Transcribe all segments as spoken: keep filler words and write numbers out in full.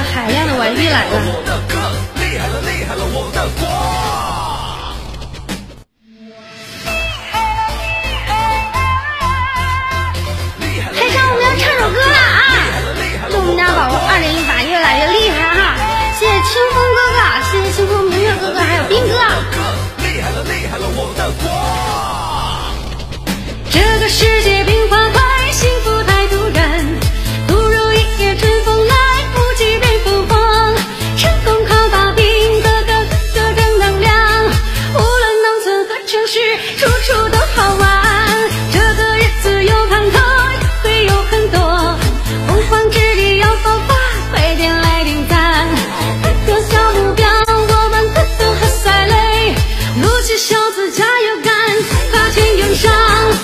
海量的玩具来了。 厉害了，厉害了，我的国！ 开场我们要唱首歌了啊！祝我们家宝宝二零一八越来越厉害哈！谢谢清风哥哥，谢谢清风明月哥哥，还有斌哥。 厉害了，厉害了，我的国！ 这个世界变化快，幸福太突然，突如一夜春风来，不及被风放，成功靠打拼，个个个个正能量，无论农村和城市，处处都好玩。这个日子有坎坷，也会有很多洪荒之力要爆发，快点来点赞，个个小目标，我们个个喝彩嘞，撸起袖子加油干，跨前迎上。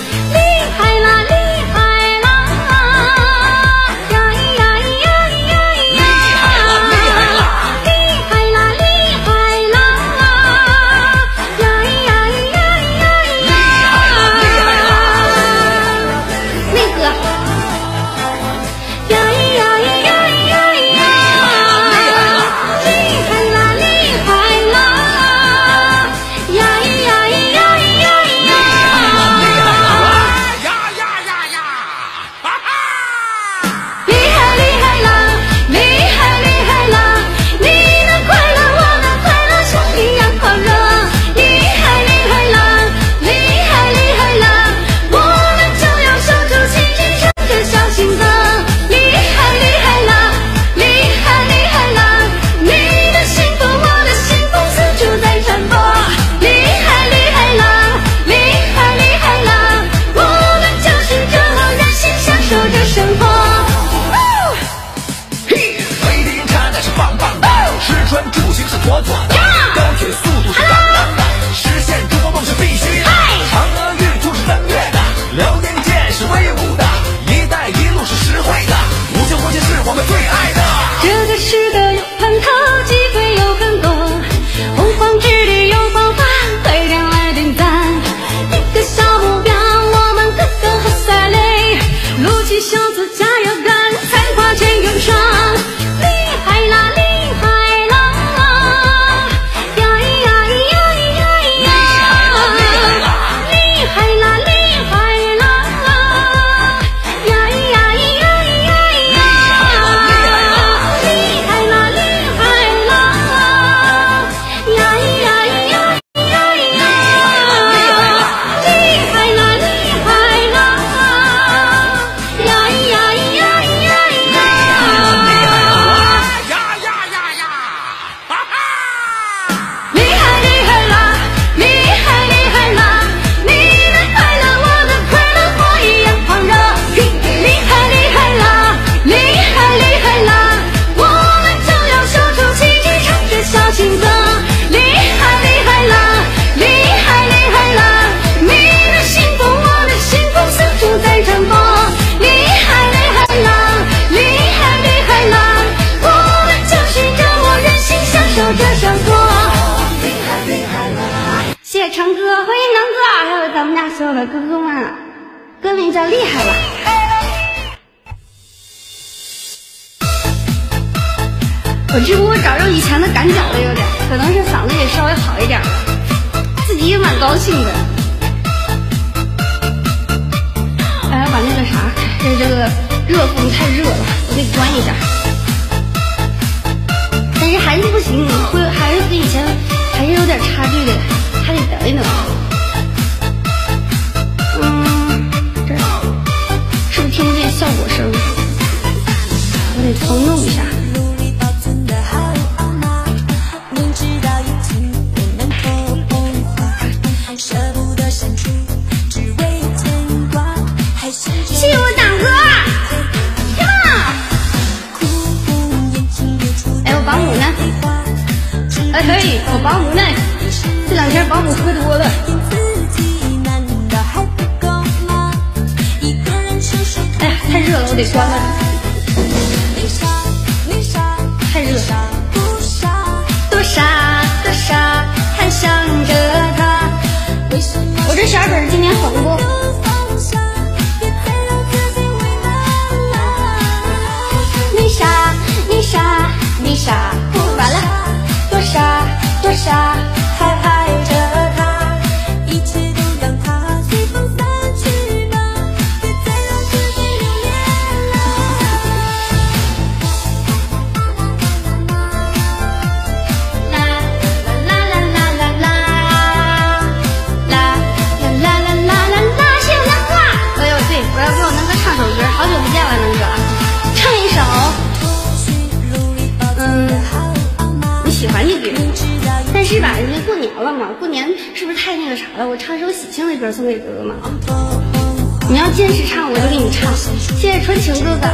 所有的哥哥们，歌名叫厉害了。我直播找着以前的赶脚了，有点，可能是嗓子也稍微好一点了，自己也蛮高兴的。哎呀，把那个啥，这这个热风太热了，我得关一下。但是还是不行，会还是跟以前还是有点差距的，还得等一等。嗯，这是不是听不见效果声？我得重弄一下。谢谢我党哥，天哪！哎，我保姆呢？哎，可以，我保姆呢？这两天保姆喝多了。哎呀，太热了，我得关了。太热了。多傻多傻，还想着他。我这小本今年红不？你傻你傻傻不完了，多傻多傻，还爱着他，一切都让它随风散去吧，别再让自己留恋了。啦啦啦啦啦啦啦啦啦啦啦啦啦，谢谢南瓜。哎呦，对，我要给我能哥唱首歌，好久不见了，能哥，唱一首。嗯，你喜欢这歌，但是吧，因为过年了嘛，过年是不是太那个啥了？我唱首喜庆的歌送给哥哥嘛。你要坚持唱，我就给你唱。谢谢纯情哥哥。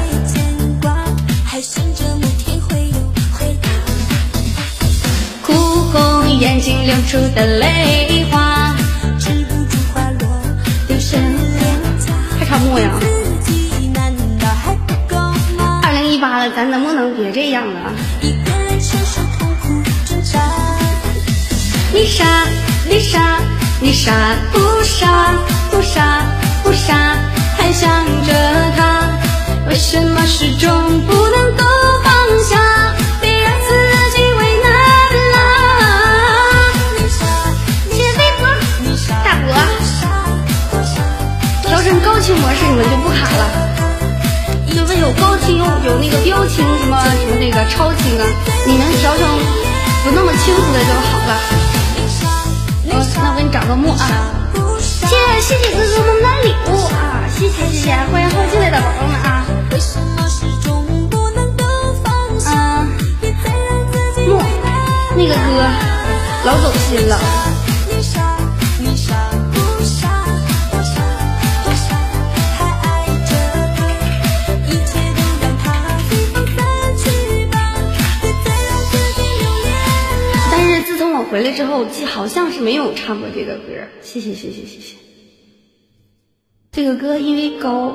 哭红眼睛流出的泪花，止不住花落流神还唱不呀？二零一八了，咱能不能别这样了？你傻，你傻，你傻不傻？不傻不傻，还想着他，为什么始终不能够放下？别让自己为难了。谢谢微博，大伯，调整高清模式，你们就不卡了。就是有高清，有有那个标清什么什么那个超清啊，你能调成不那么清楚的就好了。哦，那我给你找个幕啊！谢谢谢谢哥哥们的礼物啊！谢谢谢谢，欢迎后进来的宝宝们啊！嗯，幕那个歌老走心了。回来之后记好像是没有唱过这个歌，谢谢谢谢谢谢。这个歌因为高，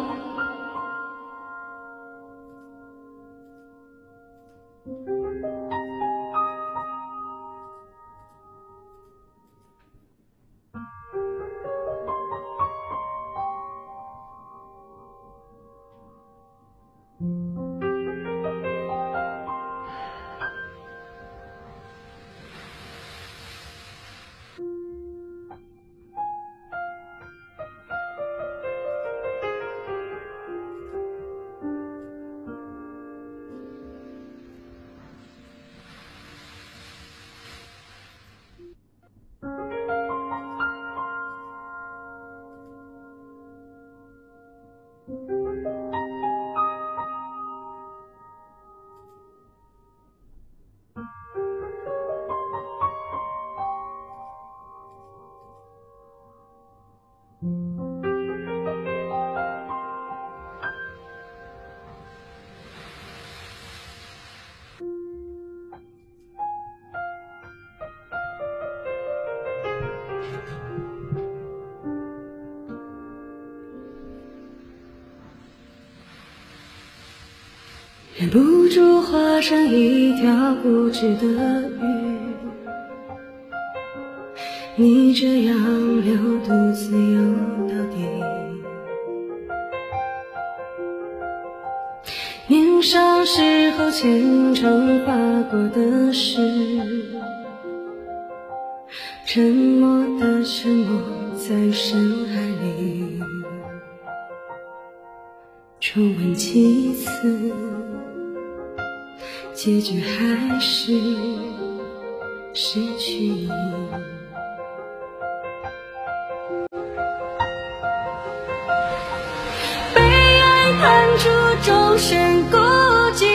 忍不住化成一条固执的鱼，你这样流独自游到底。年少时候虔诚画过的诗，沉默的沉默在深海里，重温几次，结局还是失去你。被爱判处终身孤寂，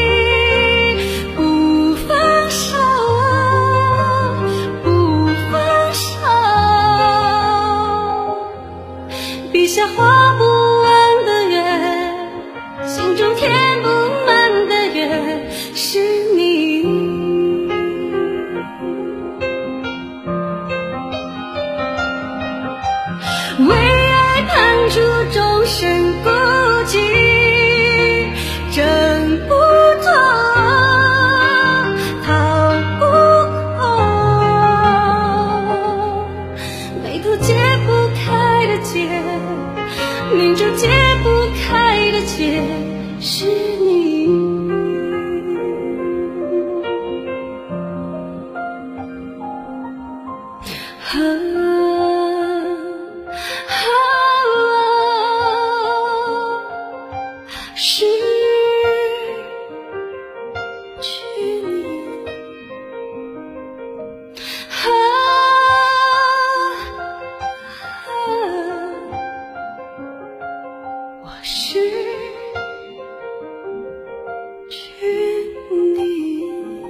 不放手，不放手，笔下画不完的圆，心中填不满的月，是你。为爱判处终身孤寂，挣不脱，逃不过，眉头解不开的结，明着解不开的结，是你。 失去你，啊啊，我失去你。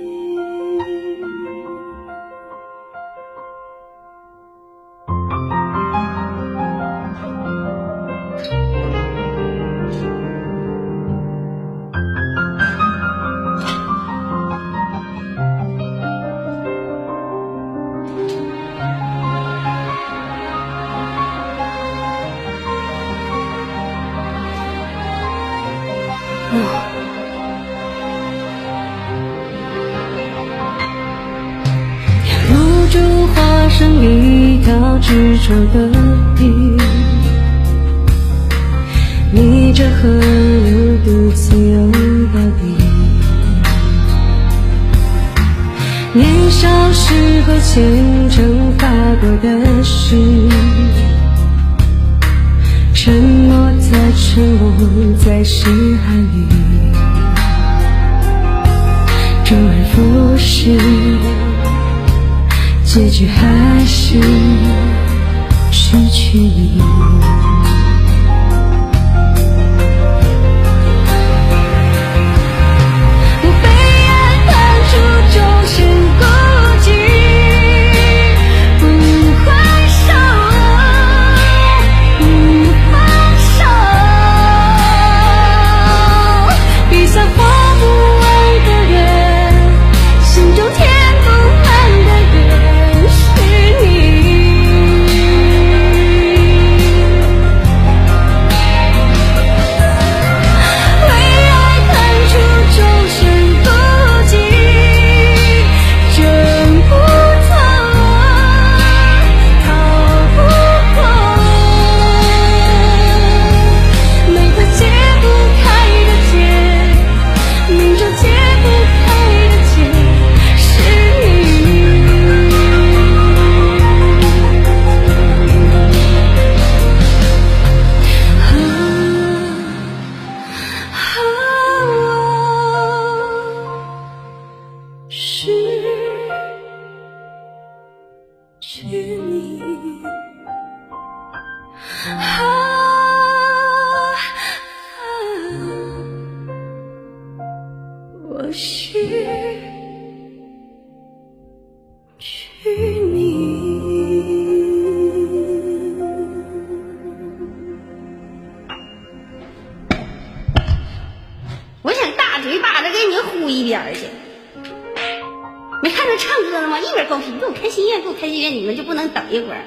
路中画上一条执着的地，逆着河流独自游到底。年少时候虔诚发过的誓，沉默在沉默在诗海里，周而复始，结局还是失去你。我被爱判处终身孤寂，不还手，不还手，笔下画不完的人，心中填不满的人是你。为爱判处终身孤寂，挣不脱，逃不过，每个解不开的结，命中解不开的结是你。啊啊，我失去你。啊啊，我失去你。我想大嘴巴子给你呼一边儿去！没看他唱歌呢吗？一边高兴，给我开心乐，给我开心乐，你们就不能等一会儿？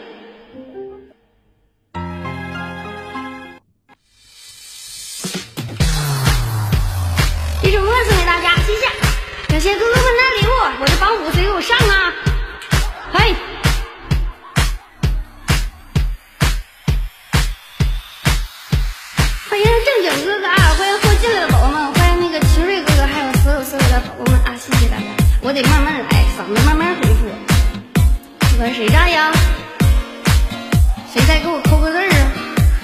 一首歌送给大家，谢谢，感谢哥哥们的礼物，我的榜五谁给我上啊？嘿。欢迎正经哥哥啊！欢迎后进来的宝宝们，欢迎那个秦瑞哥哥，还有所有所有的宝宝们啊！谢谢大家，我得慢慢来，嗓子慢慢恢复。不管谁在呀？谁在给我扣个字儿啊？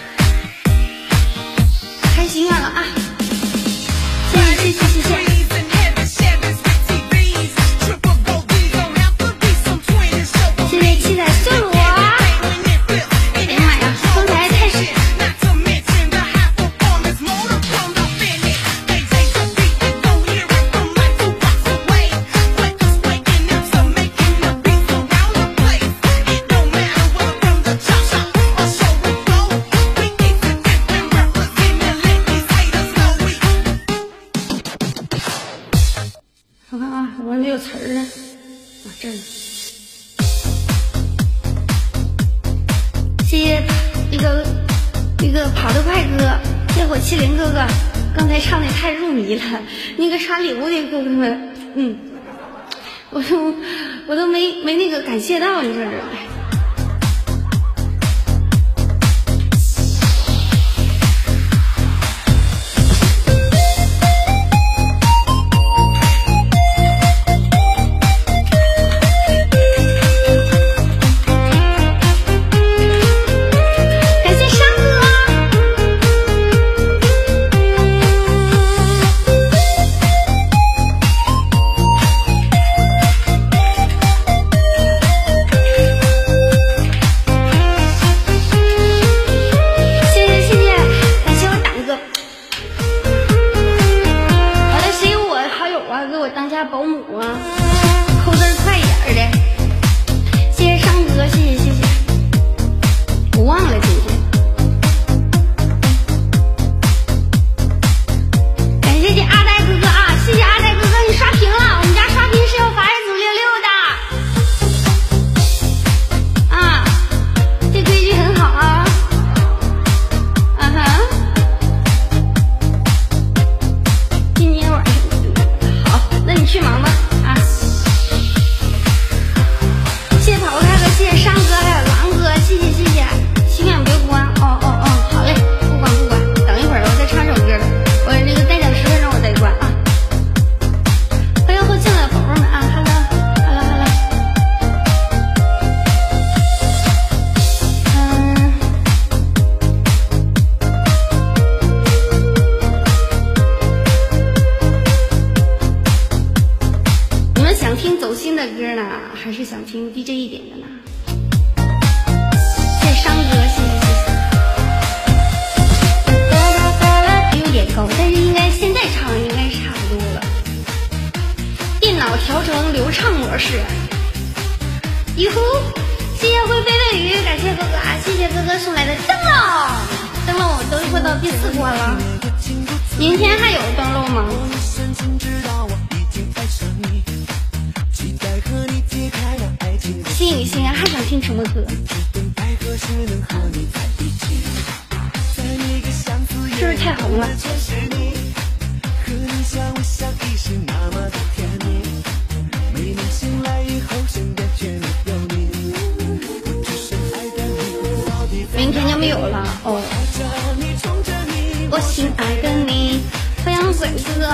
开心啊啊！谢谢谢谢谢谢。谢谢七彩色罗。哎呀妈呀，刚才太是。我看啊，我没有词儿呢，啊这儿呢。谢谢一个一个跑得快哥，谢谢火麒麟哥哥，刚才唱的太入迷了。那个刷礼物的哥哥们，嗯，我都我都没没那个感谢到你这儿。 调成流畅模式。一呼，谢谢灰飞的鱼，感谢哥哥啊，谢谢哥哥送来的灯笼，灯笼我都会到第四关了，明天还有灯笼吗？心与心啊，还想听什么歌？是不是太红了？明天就没有了哦。我心爱的你，欢迎鬼哥。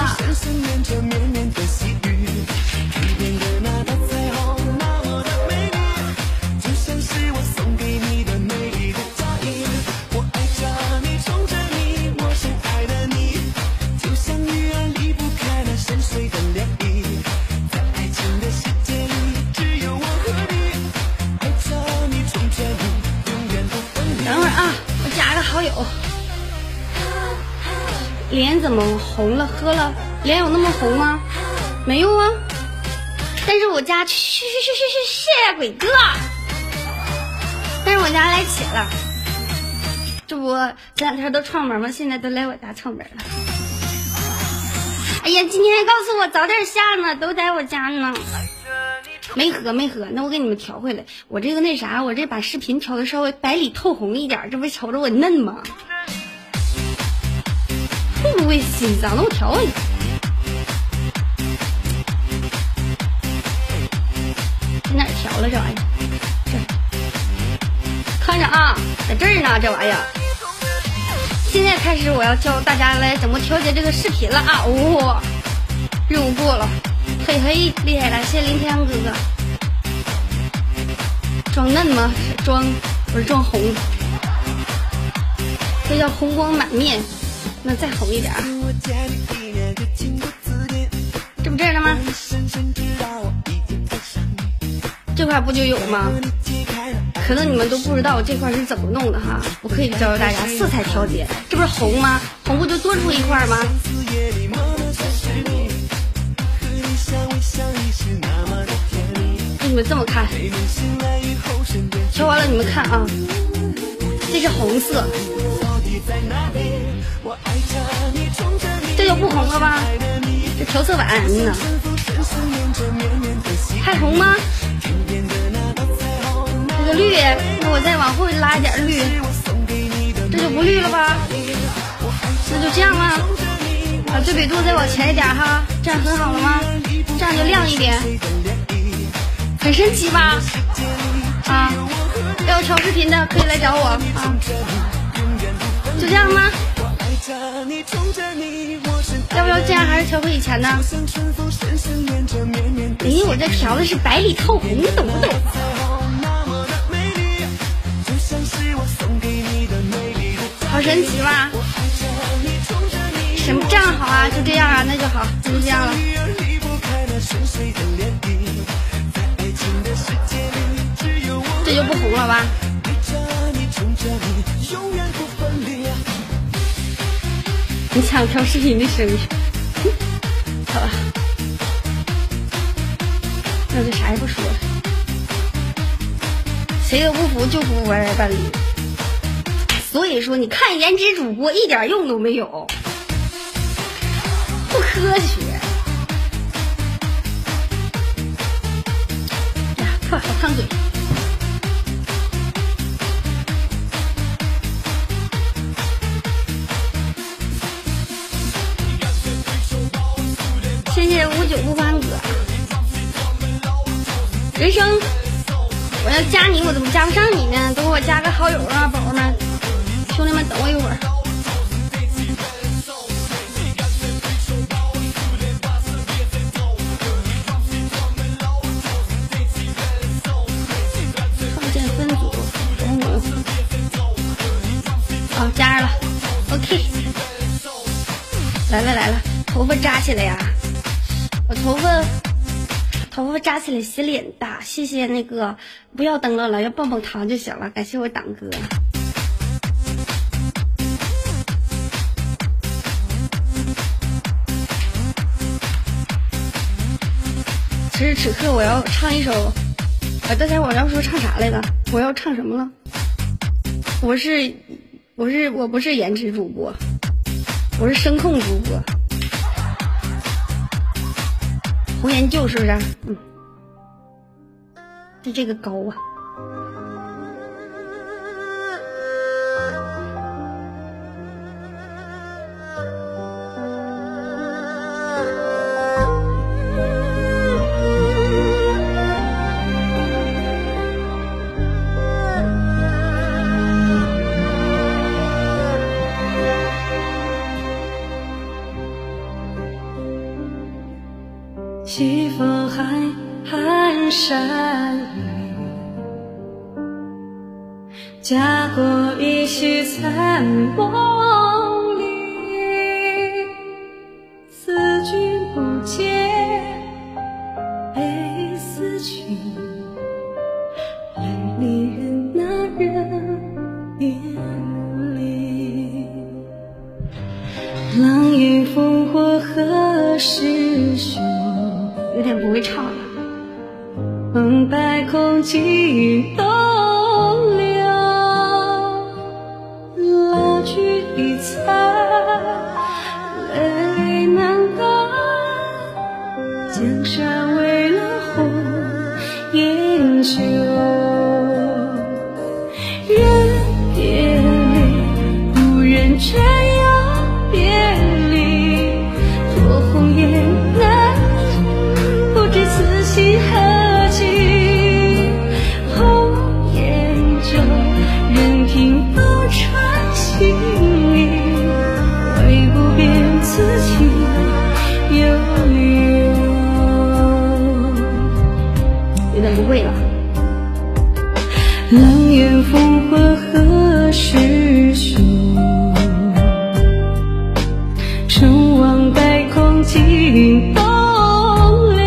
好友，脸怎么红了？喝了，脸有那么红吗？没有啊。但是我家去去去去去，谢谢鬼哥。但是我家来且了，这不这两天都串门吗？现在都来我家串门了。哎呀，今天告诉我早点下呢，都在我家呢。没喝没喝，那我给你们调回来。我这个那啥，我这把视频调的稍微白里透红一点，这不瞅着我嫩吗？会不会心脏？那我调回来。在哪儿调了这玩意儿？这看着啊，在这儿呢，这玩意儿。现在开始我要教大家来怎么调节这个视频了啊！哦，任务过了。嘿嘿，厉害了！谢谢林天哥哥。装嫩吗？装，不是装红，这叫红光满面。那再红一点，这不这儿了吗？这块不就有吗？可能你们都不知道我这块是怎么弄的哈，我可以教教大家色彩调节。这不是红吗？红不就多出一块吗？你们这么看，调完了你们看啊，这是红色，这就不红了吧？这调色板呢？还红吗？这个绿，那我再往后拉一点绿，这就不绿了吧？那就这样吗？把对比度再往前一点哈，这样很好了吗？这样就亮一点。很神奇吧？啊，要调视频的可以来找我啊。就这样吗？要不要这样还是调回以前呢？咦，我这调的是白里透红，你懂不懂？好神奇吧？什么这样好啊？就这样啊？那就好，那就这样了。这就不红了吧？你想调视频的声音，好吧？那就啥也不说了，谁都不服就服我来伴侣。所以说，你看颜值主播一点用都没有，不科学。呀，破好烫嘴。谢谢五九不翻哥，人生，我要加你，我怎么加不上你呢？等会我加个好友啊，宝宝们，兄弟们，等我一会儿。创建分组，红五，好，加上了 ，OK， 来了来了，头发扎起来呀！我头发头发扎起来洗脸大，谢谢那个不要灯笼了，要棒棒糖就行了，感谢我党哥。 时此刻我要唱一首，呃，大家我要说唱啥来着？我要唱什么了？我是我是我不是颜值主播，我是声控主播。红颜旧是不是？嗯，是这个高啊。西风寒寒山雨，家国一夕残梦里。思君不见，悲思君，爱离人那人别离。浪影烽火何时休？有点不会唱了。梦白空尽东流，蜡炬已残，泪难干。江山为了红颜酒，人别离，无人这样别离。托鸿雁南，不知此心何寄。红颜酒，任凭斗转星移，唯不变此情悠悠。有点不会了。冷眼烽火何时休？成王败空尽东流，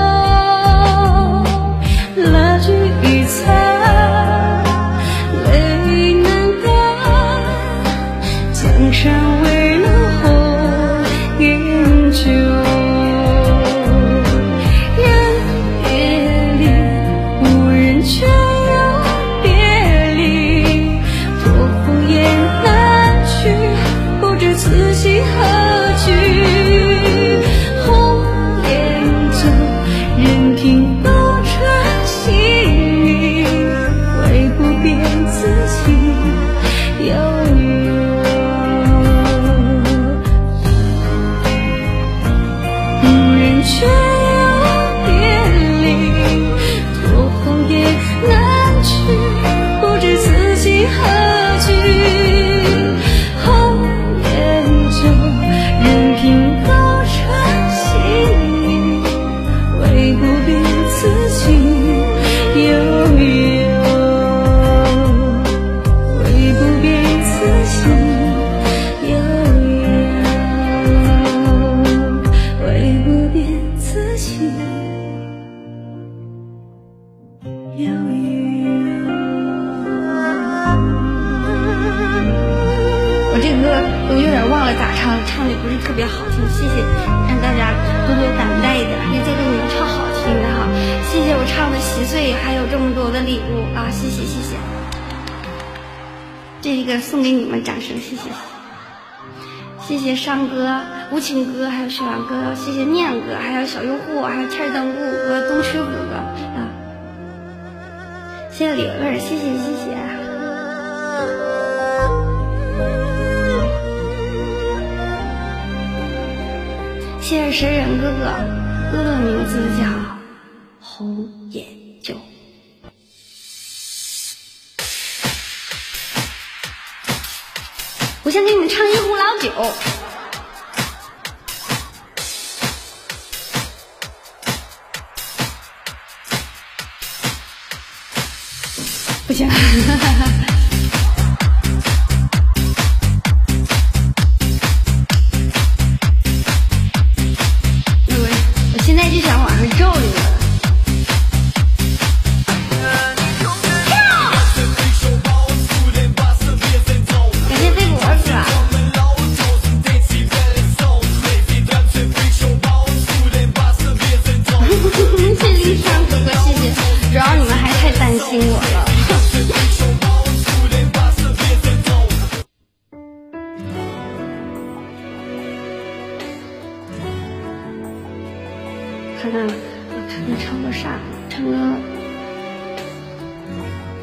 蜡炬已残，泪难干。江山为了红颜酒，人别离，无人却又别离。托鸿雁南去，不知此心何居。红颜酒，任凭斗转星移，唯不变此情悠悠。无人却又别离，托鸿雁南去，不知此心何居。红颜酒，任凭斗转星移，唯不变此情悠悠。唯不变此情悠悠，唯不变此情悠悠。我这个歌都有点忘了咋唱，唱的不是特别好听，谢谢，让大家多多担待一点，因为这个你们唱好听的哈，谢谢我唱的稀碎，还有这么多的礼物啊，谢谢谢谢，这个送给你们，掌声，谢谢，谢谢商哥、无情哥，还有雪阳哥，谢谢念哥，还有小用户，还有天儿灯顾哥、东区哥哥啊，谢谢李儿，谢谢谢谢。谢谢神人哥哥，哥哥的名字叫红颜酒。我先给你们唱一壶老酒。不行。现在就想往上照你了。感谢贝果是吧？谢谢。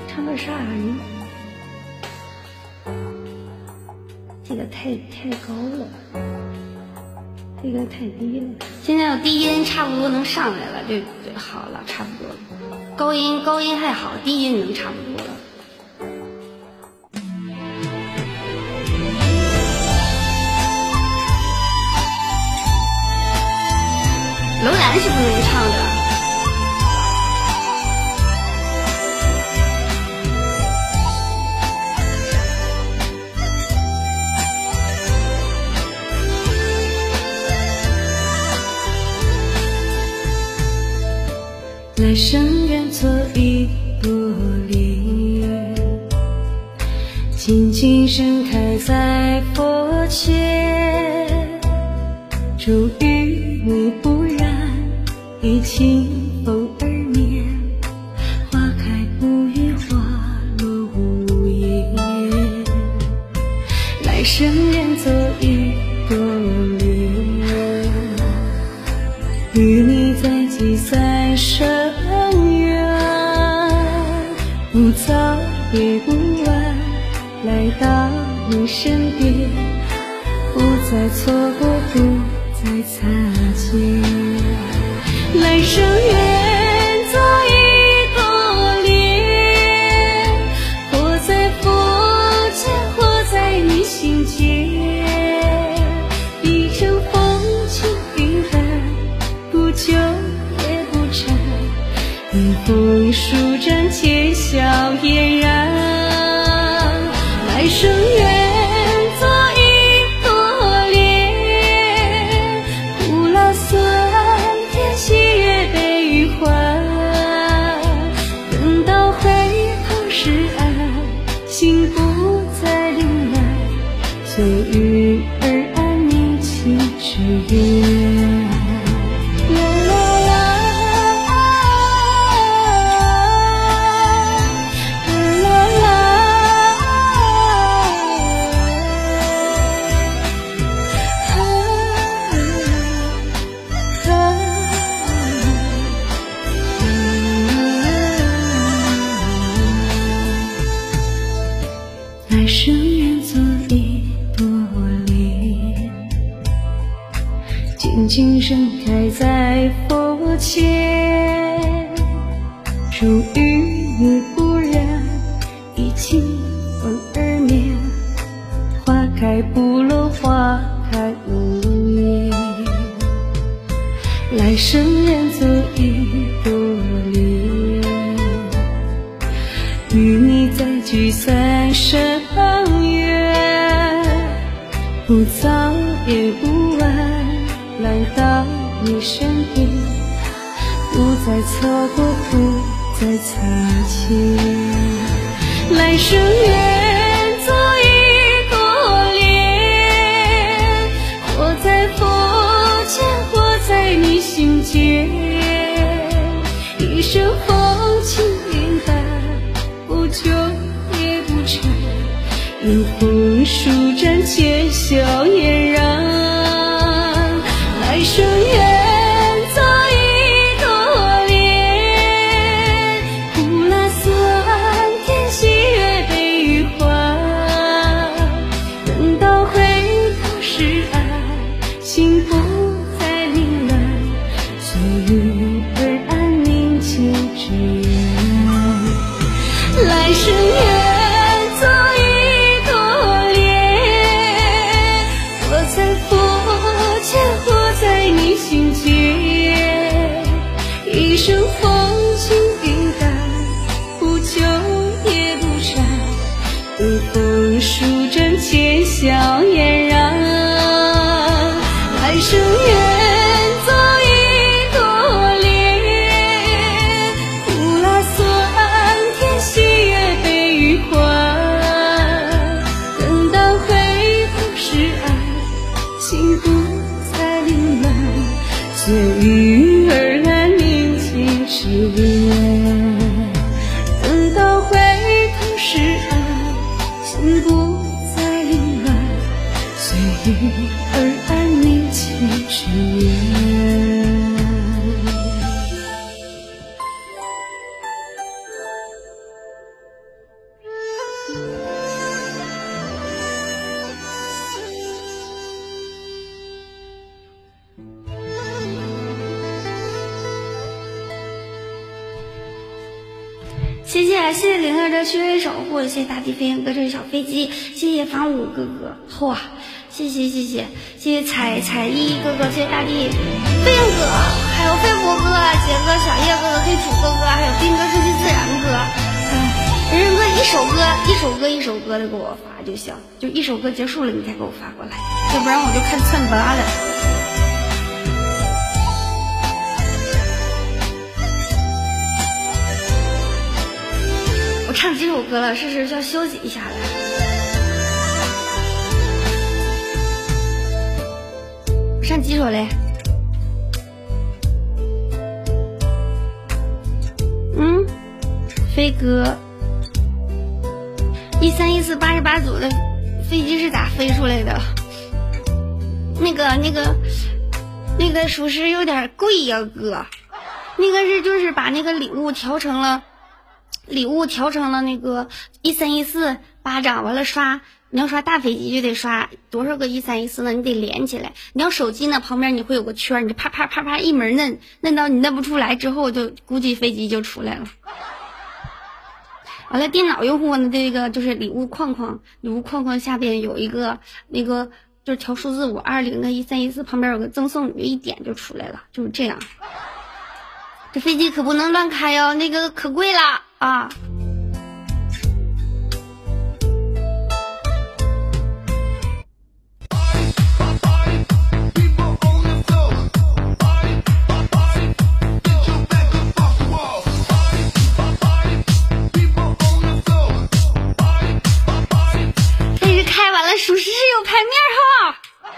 唱个啥呢？这个太太高了，这个太低了。现在低音差不多能上来了，就就好了，差不多了。高音高音还好，低音能差不多了。楼兰是不能唱的。来生愿做一朵莲，静静盛开在佛前，祝与你不染，以清风而眠，花开不语，花落无言。来生愿做一朵莲，与你在积三生不早也不晚，来到你身边，不再错过，不再擦肩。来生愿做一朵莲，活在佛前，活在你心间，一程风轻云淡，不久也不长，迎风舒展，且笑嫣然。来生愿做一朵莲，苦辣酸甜，喜悦悲与欢，等到回头是岸，心不再凌乱，随遇而安，宁静之缘。来生愿做一朵莲，静静盛开在佛前，祝与你不染，以清风而眠，花开不落，花开无言。来生愿做一朵莲，与你再聚三生缘，不早也不晚，来到你身边，不再错过，不再擦肩。来生愿做一朵莲，活在佛前，活在你心间，一生风轻云淡，不久也不长，迎风舒展，且笑嫣然。来生愿做一朵莲，苦辣酸甜，喜悦悲与欢，等到回头是岸，心不再凌乱，随遇而安，宁静之缘。来生愿做一朵莲，活在佛前，活在你心间，一生风轻云淡，不久也不长，等风舒展，且笑嫣然。来生愿做一朵莲，苦辣酸甜，喜悦悲与欢，等到回头是岸，心不再凌乱，随遇而安，宁静之缘。等到回头是岸，心不再凌乱，随遇而安，宁静之缘。 谢谢谢谢领特的虚伪守护，谢谢大地飞行哥这是小飞机，谢谢房武哥哥，嚯，谢谢谢谢谢谢彩彩衣哥哥，谢谢大地飞行哥，还有飞博哥、杰哥、小叶哥哥、黑土哥哥，还有兵哥、顺其自然哥，哎，人人哥一首歌一首歌一首歌的给我发就行，就一首歌结束了你再给我发过来，要不然我就看窜发了。我唱几首歌了，是是需要休息一下了。我唱几首嘞？嗯，飞哥，一三一四八十八组的飞机是咋飞出来的？那个那个那个属实有点贵呀、啊，哥。那个是就是把那个礼物调成了。礼物调成了那个一三一四巴掌，完了刷，你要刷大飞机就得刷多少个一三一四呢？你得连起来。你要手机呢，旁边你会有个圈，你就啪啪啪啪一门摁，摁到你摁不出来之后，就估计飞机就出来了。完了，电脑用户呢，这个就是礼物框框，礼物框框下边有一个那个就是调数字五二零的一三一四，旁边有个赠送，你就一点就出来了，就是这样。这飞机可不能乱开哦，那个可贵了啊！但是开完了，属实是有牌面哈。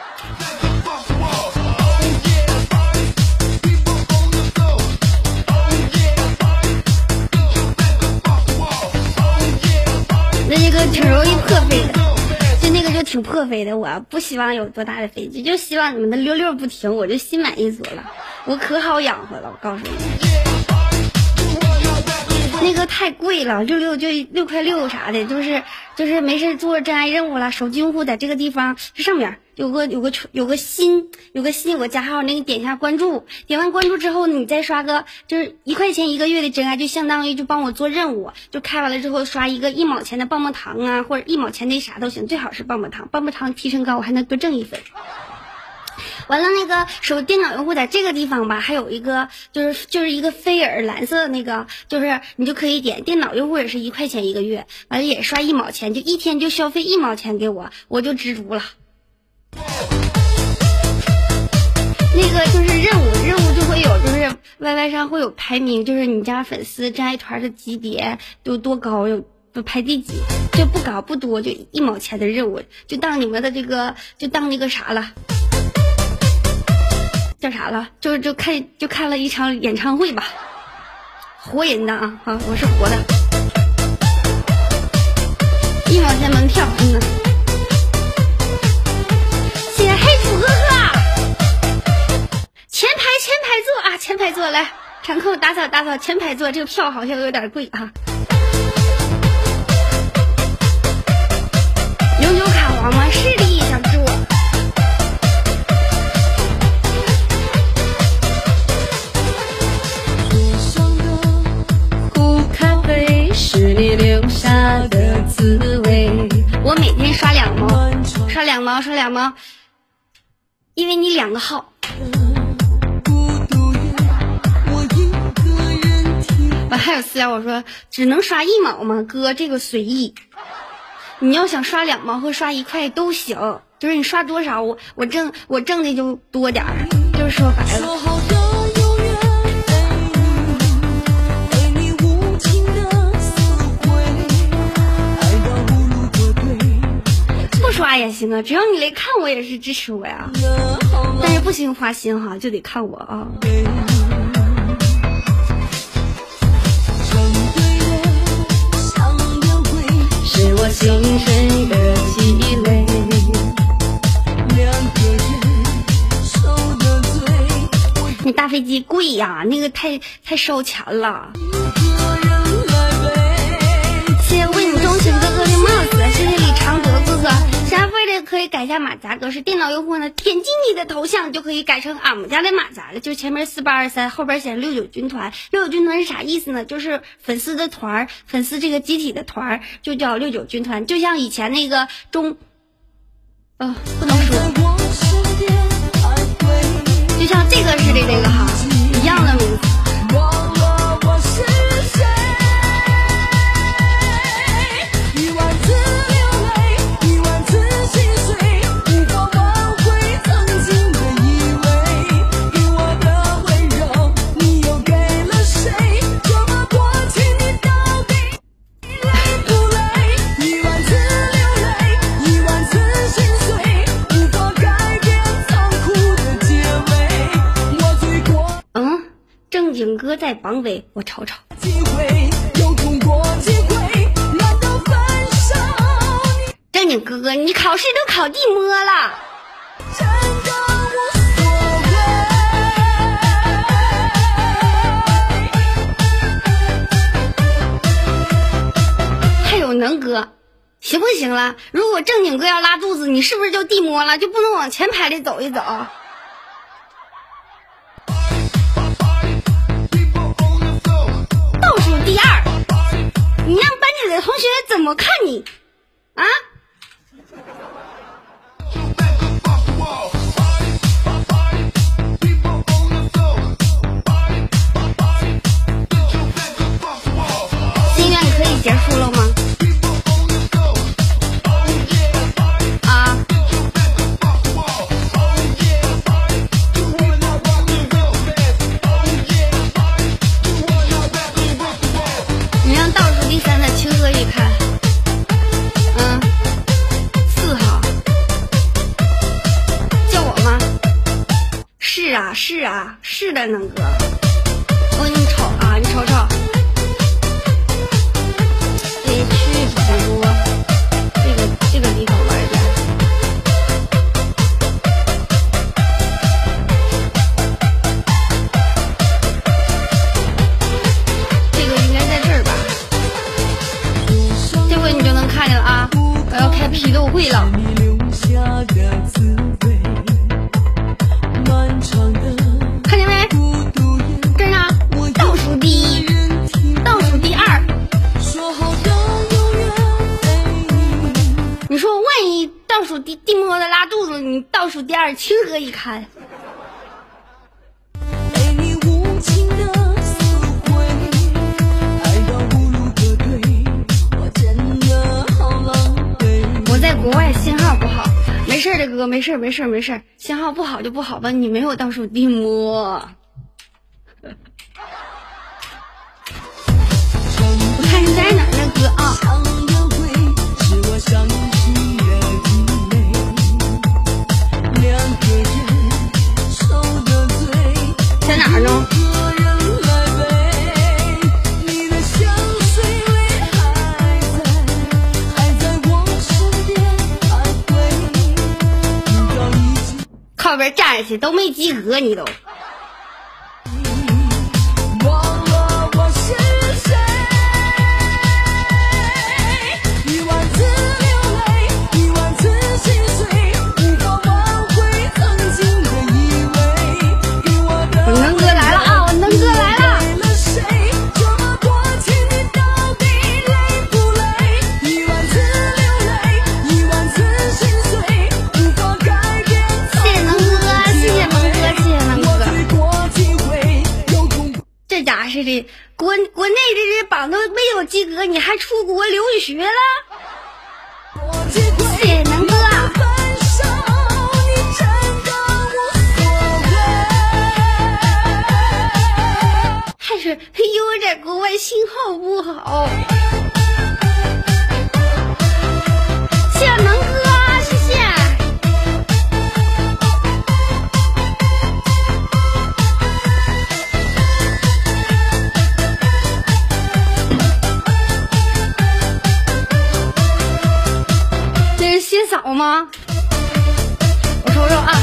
那个挺容易破飞的，就那个就挺破飞的。我不希望有多大的飞机，就希望你们的溜溜不停，我就心满意足了。我可好养活了，我告诉你，那个太贵了，六六就六块六啥的，就是就是没事做真爱任务了。手机用户在这个地方这上面有个有个有个心有个心有个加号，那个点一下关注，点完关注之后你再刷个就是一块钱一个月的真爱，就相当于就帮我做任务，就开完了之后刷一个一毛钱的棒棒糖啊，或者一毛钱的啥都行，最好是棒棒糖，棒棒糖提成高我还能多挣一分。完了，那个手电脑用户在这个地方吧，还有一个就是就是一个菲尔蓝色的那个，就是你就可以点。电脑用户也是一块钱一个月，完了也刷一毛钱，就一天就消费一毛钱给我，我就知足了。那个就是任务，任务就会有，就是 Y Y 上会有排名，就是你家粉丝真爱团的级别有多高，有排第几，就不高不多，就一毛钱的任务，就当你们的这个，就当那个啥了。叫啥了？就是就看就看了一场演唱会吧，活人的啊啊！我是活的，一毛钱门票，嗯呢。谢谢黑土哥哥，前排前排坐啊，前排坐来，场控打扫打扫前排坐，这个票好像有点贵啊。永久卡王吗？是的，小猪。是你留下的滋味。我每天刷两毛，刷两毛，刷两毛，因为你两个号。我还有私聊我说，只能刷一毛吗？哥，这个随意。你要想刷两毛和刷一块都行，就是你刷多少，我我挣我挣的就多点儿，就是说白了。不刷也行啊，只要你来看我也是支持我呀。但是不行花心哈，就得看我啊。是我心深的积累，你大飞机贵呀，那个太太烧钱了。谢谢为你钟情哥哥的帽子，谢谢李长德哥哥，谢谢飞的是可以改一下马甲格式。电脑用户呢，点击你的头像就可以改成俺们家的马甲了，就前面四八二三，后边写六九军团。六九军团是啥意思呢？就是粉丝的团，粉丝这个集体的团就叫六九军团，就像以前那个中，呃，不能说，就像这个似的这个哈，一样的名字。正经哥在榜尾，我瞅瞅。正经哥哥，你考试都考地摸了。还有能哥，行不行了？如果正经哥要拉肚子，你是不是就地摸了？就不能往前排的走一走？第二，你让班里的同学怎么看你啊？心愿可以结束了吗？啊？你让倒数第三的清河一看，嗯，四号，叫我吗？是啊，是啊，是的，能哥。我给你瞅啊，你瞅瞅，这区不多，这个这个地方玩点。这个应该在这儿吧？这回你就能看见了啊！我要开批斗会了。看见没？这呢，倒数第一，倒数第二。你说万一倒数第地摸的拉肚子，你倒数第二，情何以堪？我在国外信号不好，没事的哥，没事没事没事，信号不好就不好吧，你没有倒数第摸。我看你在哪儿呢，哥啊？在哪儿呢？靠边站下去，都没及格，你都。能哥来了啊！我能哥来了。谢谢能哥，谢谢能哥，谢谢能哥。这家似的，国国内这这榜都没有及格，你还出国留学了？谢谢能哥。还是因为在国外信号不好。谢谢能哥，谢谢。这是新嫂吗？我瞅瞅啊，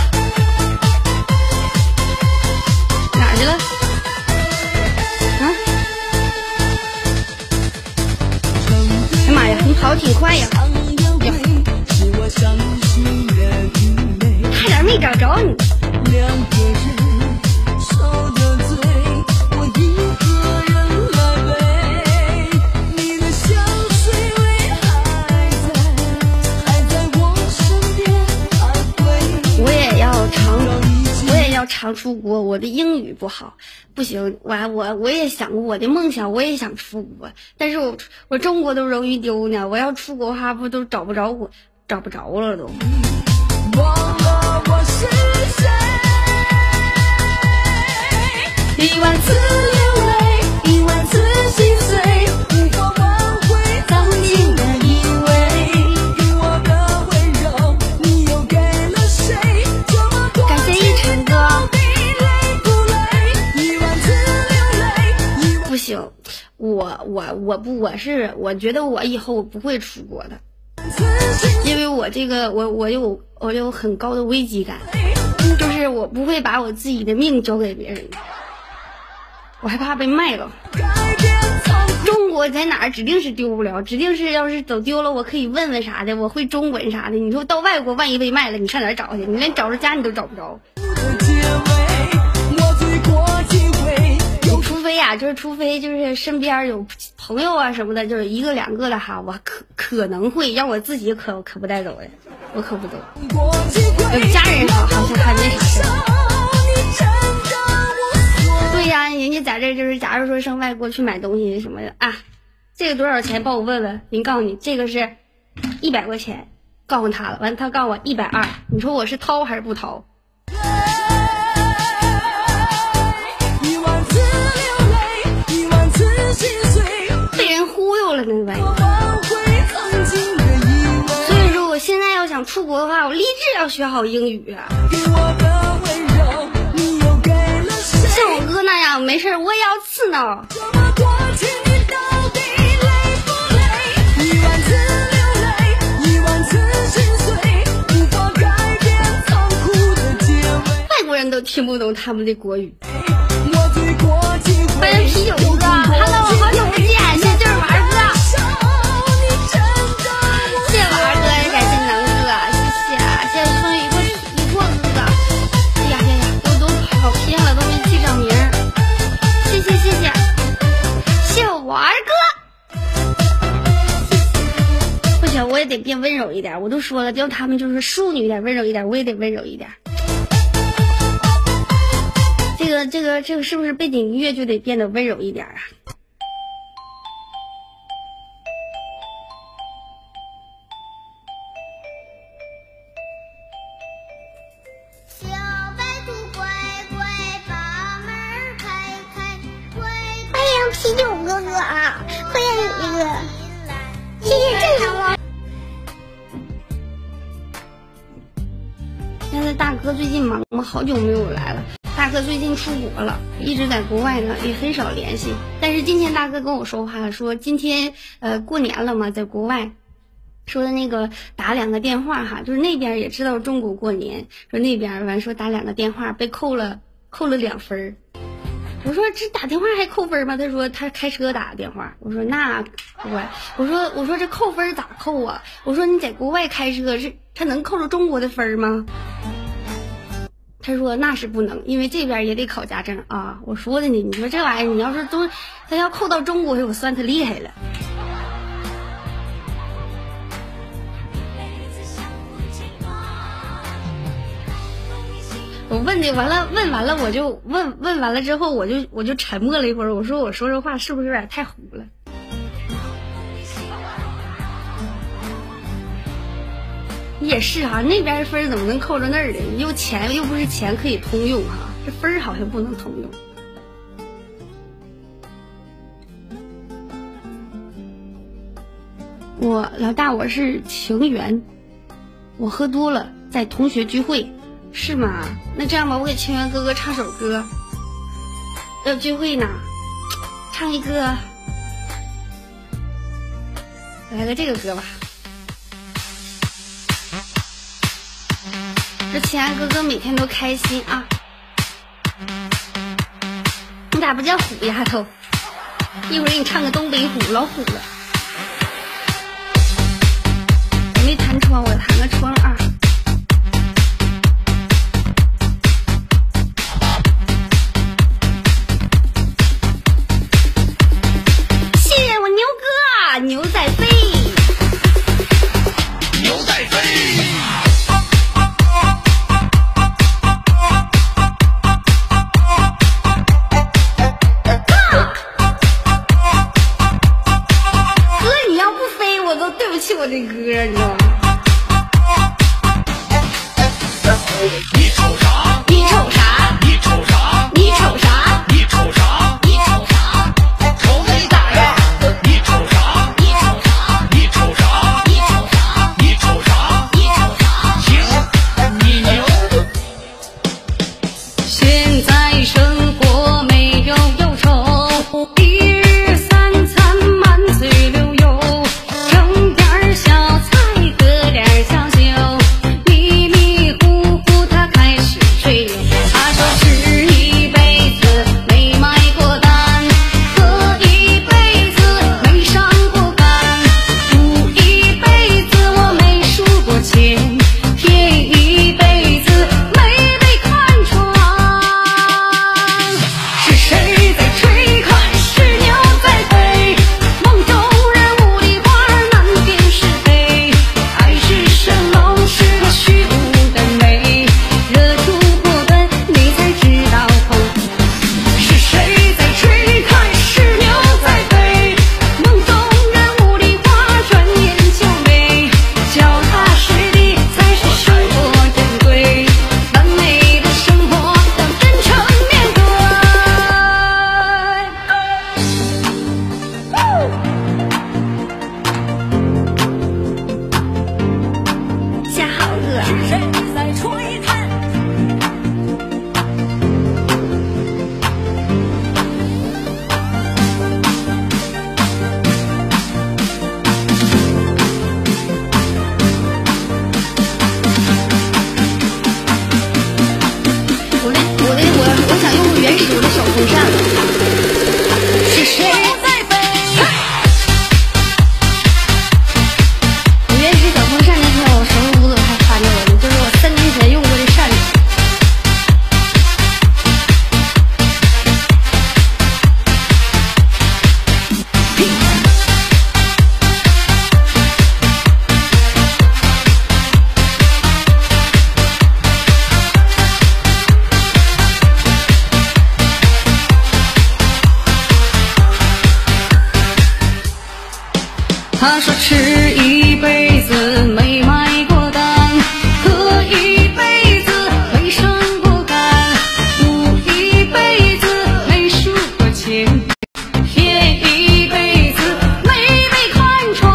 哪儿去了？哎妈呀，你跑得挺快呀！呀差点没找着你。 两个人受的罪，我一个人来背。你的香水味还在，还在我身边徘徊。 我也要常，我也要常出国。我的英语不好，不行。我我我也想过我的梦想，我也想出国，但是我我中国都容易丢呢。我要出国的话，不都找不着我，找不着了都。 忘了我是谁，一万次流泪，一万次心碎，无法挽回曾经的以为。给我的温柔，你又给了谁？这么多感谢一晨哥。 累不累？一万次流泪，一万不行，我我我不我是我觉得我以后我不会出国的。 次心因为我这个我我有我有很高的危机感，就是我不会把我自己的命交给别人，我害怕被卖了。 改变苍白。 中国在哪儿指定是丢不了，指定是要是走丢了，我可以问问啥的，我会中文啥的。你说到外国万一被卖了，你上哪儿找去？你连找着家你都找不着。除非呀、啊，就是除非就是身边有朋友啊什么的，就是一个两个的哈，我可可能会让我自己可可不带走的，我可不走。有家人好，好像还没啥事。对呀、啊，人家在这就是，假如说上外国去买东西什么的啊，这个多少钱？帮我问问。人告诉你，这个是一百块钱，告诉他了，完他告诉我一百二，你说我是掏还是不掏？被人忽悠了那玩意儿。所以说，我现在要想出国的话，我立志要学好英语啊。像我哥那样，没事我也要刺挠。外国人都听不懂他们的国语。欢迎啤酒哥 ，Hello， 好久不见，谢谢就是玩哥，谢谢玩哥，也感谢南哥，谢谢，谢谢风雨一过一过哥，哎呀呀呀，我都跑偏了，都没记上名，谢谢谢谢，谢谢玩哥，不行，我也得变温柔一点，我都说了，叫他们就是淑女一点，温柔一点，我也得温柔一点。这个这个这个是不是背景音乐就得变得温柔一点啊？ 小白兔乖乖把门开开，乖欢迎啤酒哥哥啊，欢迎你哥，谢谢正常了。 现在大哥最近忙，我好久没有来了。大哥最近出国了，一直在国外呢，也很少联系。但是今天大哥跟我说话了，说今天呃过年了嘛，在国外，说的那个打两个电话哈，就是那边也知道中国过年，说那边完说打两个电话被扣了扣了两分儿。我说这打电话还扣分吗？他说他开车打的电话。我说那我我说我说这扣分咋扣啊？我说你在国外开车是他能扣着中国的分吗？他说那是不能，因为这边也得考驾证啊。我说的呢，你说这玩意儿，你要是都他要扣到中国去，我算他厉害了。我问的完了，问完了我就问问完了之后，我就我就沉默了一会儿。我说我说这话是不是有点太糊了？也是啊，那边分怎么能扣着那儿的？又钱又不是钱可以通用哈、啊，这分好像不能通用。我老大，我是情缘，我喝多了，在同学聚会，是吗？那这样吧，我给情缘哥哥唱首歌，要聚会呢，唱一个，来个这个歌吧。这情缘哥哥每天都开心啊！你咋不叫虎丫头？一会儿给你唱个东北虎，老虎了。没弹窗。 话，我弹个窗啊。谢谢我牛哥，牛在飞， 牛在飞。 对不起我这歌，你知道吗？ 你瞅啥？ 你瞅啥？ 你瞅啥？ 你瞅啥？ 你瞅啥？ 你瞅啥？ 瞅你咋样？你瞅啥？ 你瞅啥？ 你瞅啥？ 你瞅啥？ 你瞅啥？ 你瞅啥？ 行，你牛。 现在生活没有忧愁，一日三餐满嘴流油。整点儿小菜，喝点儿小酒，迷迷糊糊他开始吹牛。他说吃一辈子没买过单，喝一辈子没上过班，赌一辈子我没输过钱，骗一辈子没被看穿。是谁在吹看？是牛在飞，梦中人雾里花难辨是非，海市蜃楼是个虚无的美，惹出祸端你才知道后悔。是谁在吹看？是牛在飞，梦中人雾里花转眼就没，脚踏实地才是生活珍贵，完美的生活要真诚面对。下好饿。 谁在吹看？ 我的我的我我想用原始我的小风扇了。是谁在飞？我原始小风扇那天我什么屋子还翻着了，就是我三年前用过的扇子。他说吃一辈子没买过单，喝一辈子没上过班，赌一辈子没输过钱，骗一辈子没被看穿。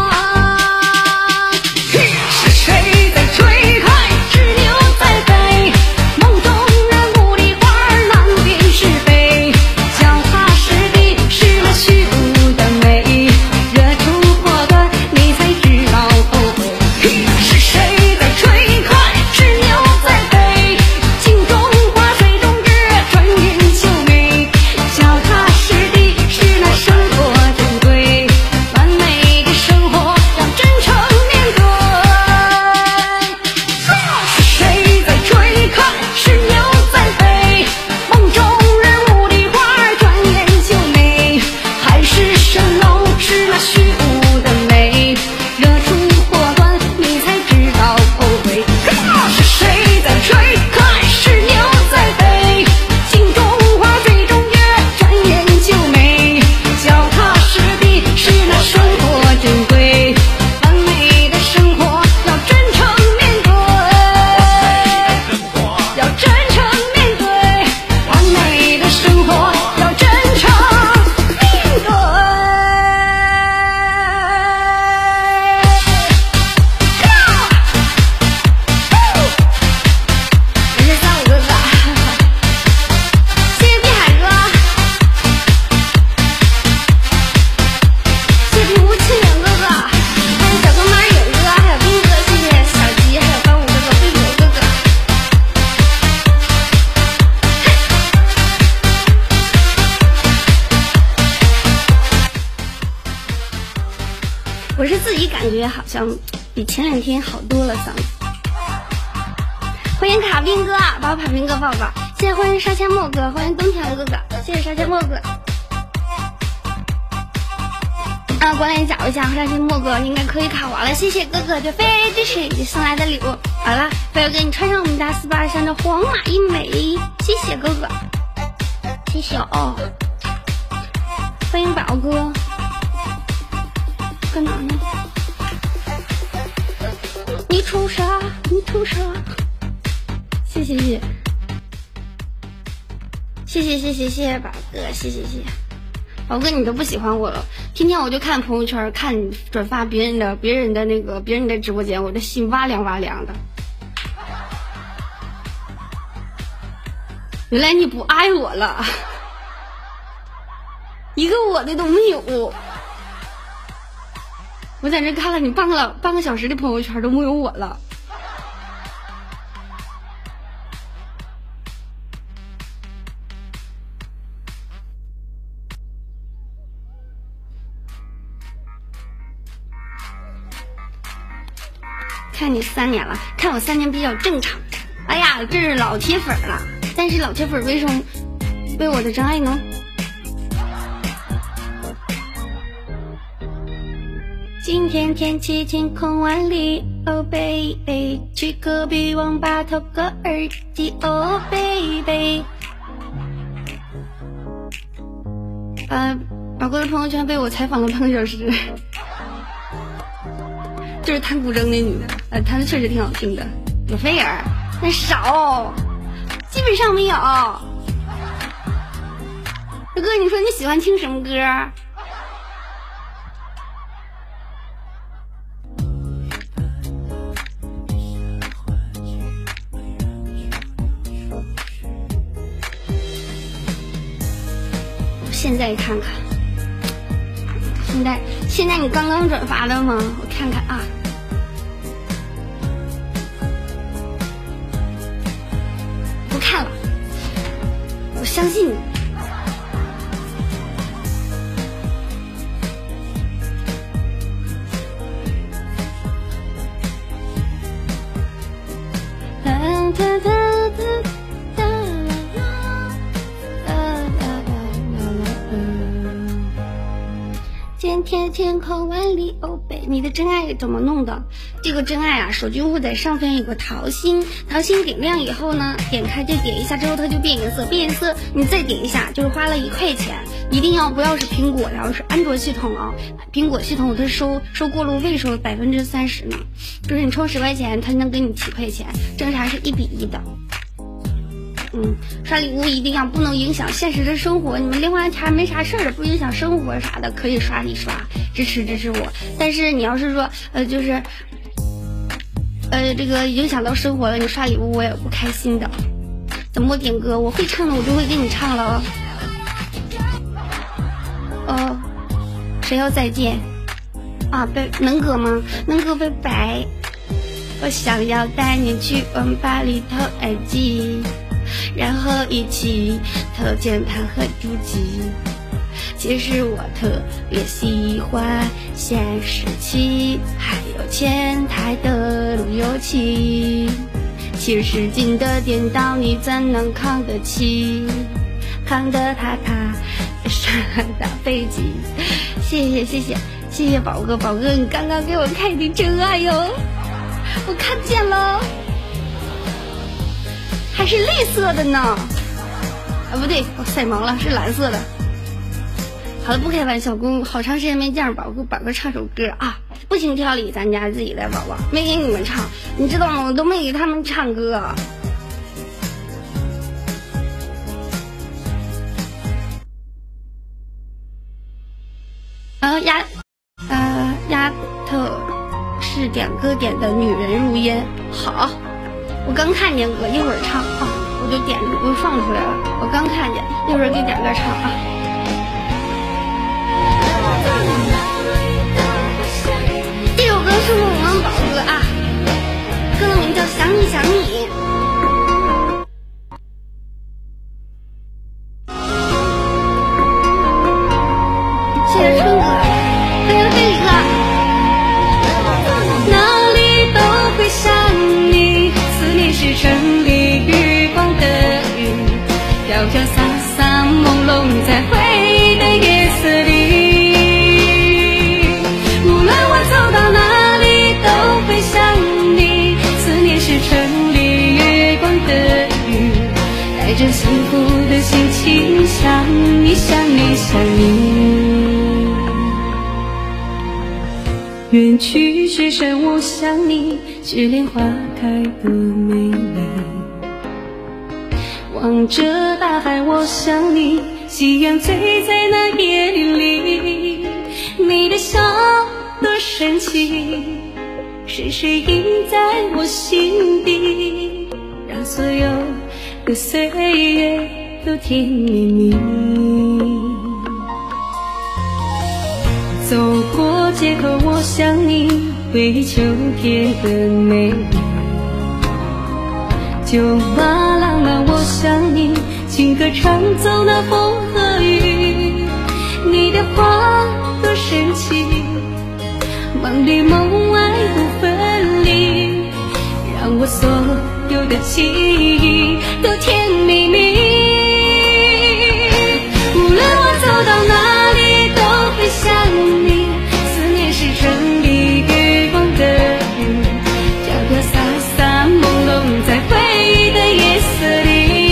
是谁在吹看？是牛在飞，梦中人雾里花难辨是非，脚踏实地是那虚无的美，惹出祸端你才知道后悔。是谁在吹看？是牛在飞，镜中花水中月，转眼就没，脚踏实地是那生活珍贵，完美的生活要真诚面对。是谁在吹看？是牛在飞，梦中人雾里花转眼就没，海市蜃楼是那虚无的美，惹出祸端你才知道后悔。是谁在吹看？是牛在飞，镜中花水中月，转眼就没，脚踏实地是那生活珍贵，完美的生活要真诚面对，要真诚面对，完美的生活要真诚面对。人家三五哥哥，谢谢碧海哥，谢谢平无清远哥哥，还有小哥马远哥，还有斌哥，谢谢小吉，还有端午哥哥、飞虎哥哥。我是自己感觉好像比前两天好多了嗓子。欢迎卡宾哥，把我卡宾哥抱抱。谢谢，欢迎沙千墨哥，欢迎冬天哥哥，谢谢沙千墨哥。啊，过来找一下沙千墨哥，应该可以卡完了。谢谢哥哥对飞支持你送来的礼物。好了，飞儿哥你穿上我们家四八二三的黄马一枚，谢谢哥哥，谢谢哦。欢迎宝哥，干哪呢？你瞅啥？你瞅啥？谢谢谢谢谢谢谢谢谢谢宝哥，谢谢谢谢宝哥，你都不喜欢我了。天天我就看朋友圈，看转发别人的别人的那个别人的直播间，我的心哇凉哇凉的。原来你不爱我了，一个我的都没有。我在这看了你半个半个小时的朋友圈都没有我了。看你三年了，看我三年比较正常。哎呀，这是老铁粉了，但是老铁粉为什么为我的真爱呢？今天天气晴空万里 ，Oh baby， 去隔壁网吧偷个耳机 ，Oh baby。呃，宝哥的朋友圈被我采访了半个小时。就是弹古筝那女的，呃，弹的确实挺好听的。有菲儿，但少，基本上没有。大哥，你说你喜欢听什么歌？现在看看。现在现在你刚刚转发的吗？我看看啊。不看了，我相信你。今天天空万里哦北，你的真爱怎么弄的？这个真爱啊，手机会在上方有个桃心，桃心点亮以后呢，点开就点一下之后它就变颜色，变颜色你再点一下，就是花了一块钱。一定要不要是苹果，然后是安卓系统啊，苹果系统它收收过路费收百分之三十呢，就是你充十块钱，它能给你七块钱，正常是一比一的。嗯，刷礼物一定要不能影响现实的生活，你们另外还没啥事儿的，不影响生活啥的，可以刷一刷，支持支持我。但是你要是说呃就是呃这个影响到生活了，你刷礼物我也不开心的。怎么点歌？我会唱的我就会给你唱了。哦，谁要再见啊？拜能哥吗？能哥拜拜。我想要带你去网吧里偷耳机，然后一起偷键盘和主机。其实我特别喜欢显示器，还有前台的路由器。七十斤的电脑你怎能扛得起？扛得它它上大飞机。谢谢谢谢谢谢宝哥，宝哥你刚刚给我开的真爱哟，我看见了。还是绿色的呢，啊不对，我色盲了，是蓝色的。好了，不开玩笑，公好长时间没见着宝哥，宝哥唱首歌啊，不轻挑理，咱家自己的宝宝，没给你们唱，你知道吗？我都没给他们唱歌。呃丫，呃丫头是点歌点的女人如烟，好。我刚看见歌，一会儿唱啊，我就点我放出来了。我刚看见，一会儿给点歌唱啊。这首歌是我们宝哥啊，歌的名叫《想你想你》。谢谢春哥，欢迎飞宇哥。哪在回忆的夜色里。无论我走到哪里都会想你，思念是城里月光的雨，带着幸福的心情想你想你想你。远去雪山我想你，是莲花开的美丽。望着大海我想你，夕阳醉在那夜里。你的笑多神奇，深深印在我心底，让所有的岁月都甜蜜蜜。走过街头我想你，回忆秋天的美丽。酒吧浪漫我想你，情歌唱奏那风和雨。你的话多神奇，梦里梦外不分离，让我所有的记忆都甜蜜蜜。无论我走到哪里都会想你，思念是城里月光的雨，飘飘洒洒朦胧在回忆的夜色里。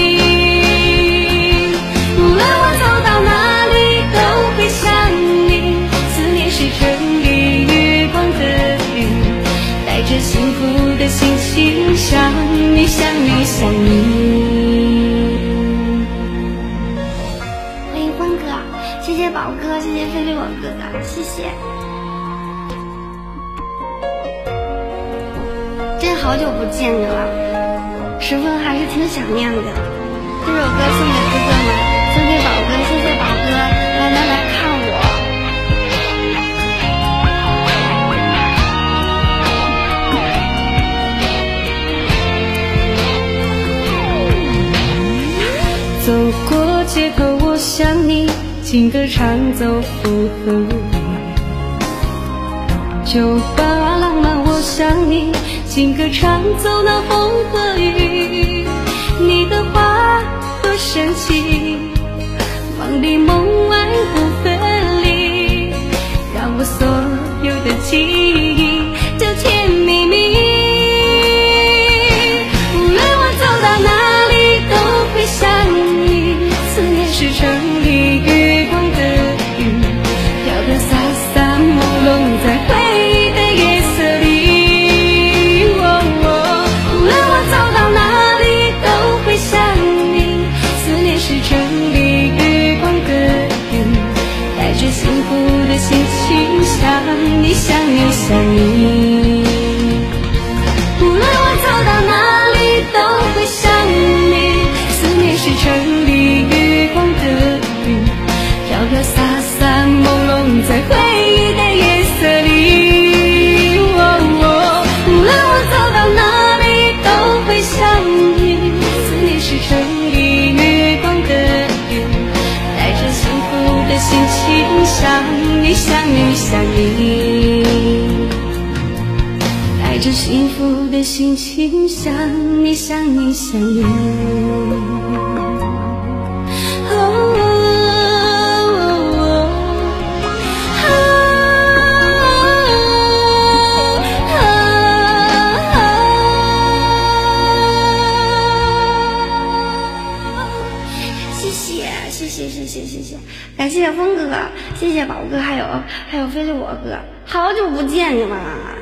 无论我走到哪里都会想你，思念是城里月光的雨，带着幸福的心情想你想你想你。 欢迎峰哥，谢谢宝哥，谢谢飞飞我哥哥，谢谢。真好久不见你了，十分还是挺想念的。这首歌送给哥哥们，送给宝哥，谢谢宝哥还能来看我。 走过街头我想你，情歌唱奏附和你。酒吧浪漫我想你，情歌唱奏那风和雨。你的话多神奇，梦里梦外不分离，让我所有的记忆都甜蜜蜜。无论我走到哪里都会想你，思念是城里月光的雨，飘飘洒洒朦胧在回忆的夜色里。哦哦，无论我走到哪里都会想你，思念是城里月光的雨，带着幸福的心情想你想你想你。无论我走到哪里都会想你，思念是城里月光的雨，飘飘洒洒朦胧在回忆的夜色里。哦哦，无论我走到哪里都会想你，思念是城里月光的雨，带着幸福的心情想你想你想你。带着幸福的心情想你想你想你。哦谢谢谢谢谢谢谢谢，感谢峰哥，谢谢宝哥，还有还有飞飞我哥，好久不见你们了。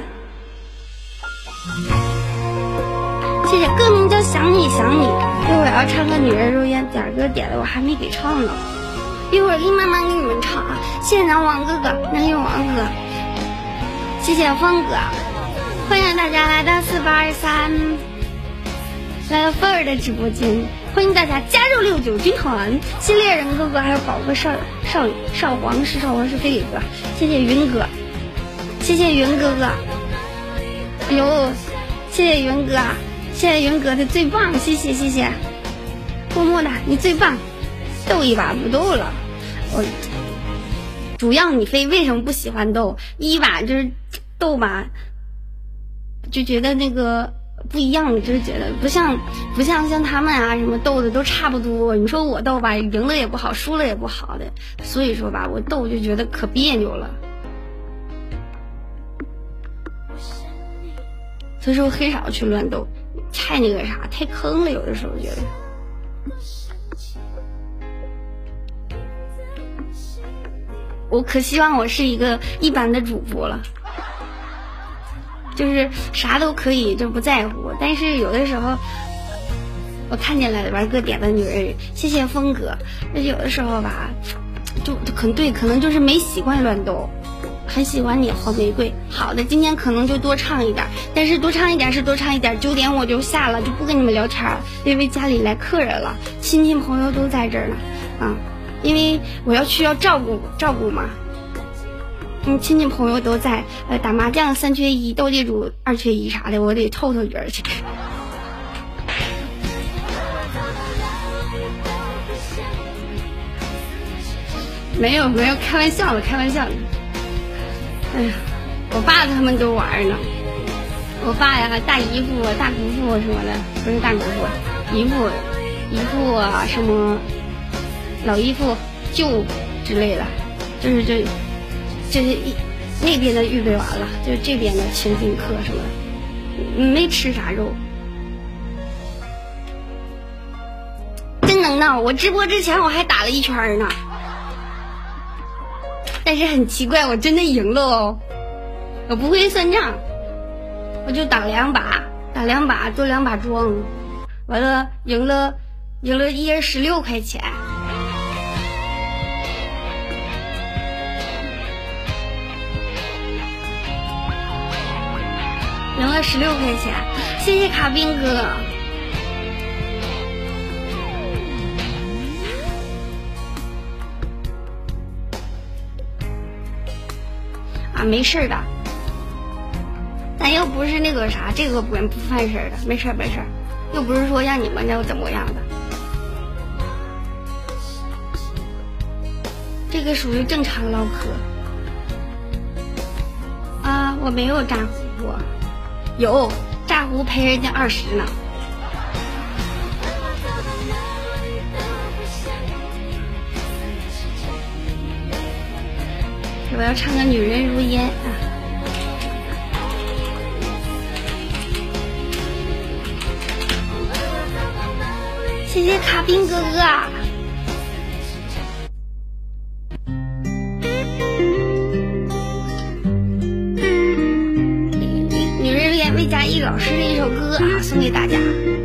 谢谢，歌名叫想你想你，一会儿要唱个女人如烟，点歌点的我还没给唱呢，一会儿给慢慢给你们唱啊。谢谢南王哥哥，南永王哥哥，谢谢峰哥，欢迎大家来到四八二三，来到菲儿的直播间，欢迎大家加入六九军团。谢猎人哥哥，还有宝哥少少少皇是少皇是飞宇哥，谢谢云哥，谢谢云哥哥，哎呦，谢谢云哥，谢谢云哥的最棒，谢谢谢谢，默默的你最棒，斗一把不斗了，我主要你非为什么不喜欢斗？一把就是斗吧，就觉得那个不一样，就是觉得不像不像像他们啊，什么斗的都差不多。你说我斗吧，赢了也不好，输了也不好的，所以说吧，我斗就觉得可别扭了。所以说很少去乱斗，太那个啥，太坑了，有的时候觉得。我可希望我是一个一般的主播了。就是啥都可以，就不在乎。但是有的时候，我看见了玩哥点的女人，谢谢峰哥。那有的时候吧，就可能对，可能就是没习惯乱斗。很喜欢你黄玫瑰，好的，今天可能就多唱一点，但是多唱一点是多唱一点，九点我就下了，就不跟你们聊天了，因为家里来客人了，亲戚朋友都在这儿呢，啊，因为我要去要照顾照顾嘛。嗯，亲戚朋友都在，呃，打麻将三缺一，斗地主二缺一啥的，我得凑凑人去。没有没有，开玩笑的，开玩笑的。哎呀，我爸他们都玩呢。我爸呀，大姨夫、大姑父什么的，不是大姑父，姨父、姨父啊，什么老姨父、舅之类的，就是这。就是一那边的预备完了，就这边的请请客什么的，没吃啥肉，真能闹！我直播之前我还打了一圈呢，但是很奇怪，我真的赢了哦！我不会算账，我就打两把，打两把做两把庄，完了赢了，赢了一人十六块钱。赢了十六块钱，谢谢卡宾哥。啊，没事的，咱又不是那个啥，这个不不犯事的，没事没事，又不是说让你们要怎么样的，这个属于正常唠嗑。啊，我没有炸糊过。有炸糊赔人家二十呢。我要唱个《女人如烟》啊！谢谢卡宾哥哥。易老师的一首歌啊，送给大家。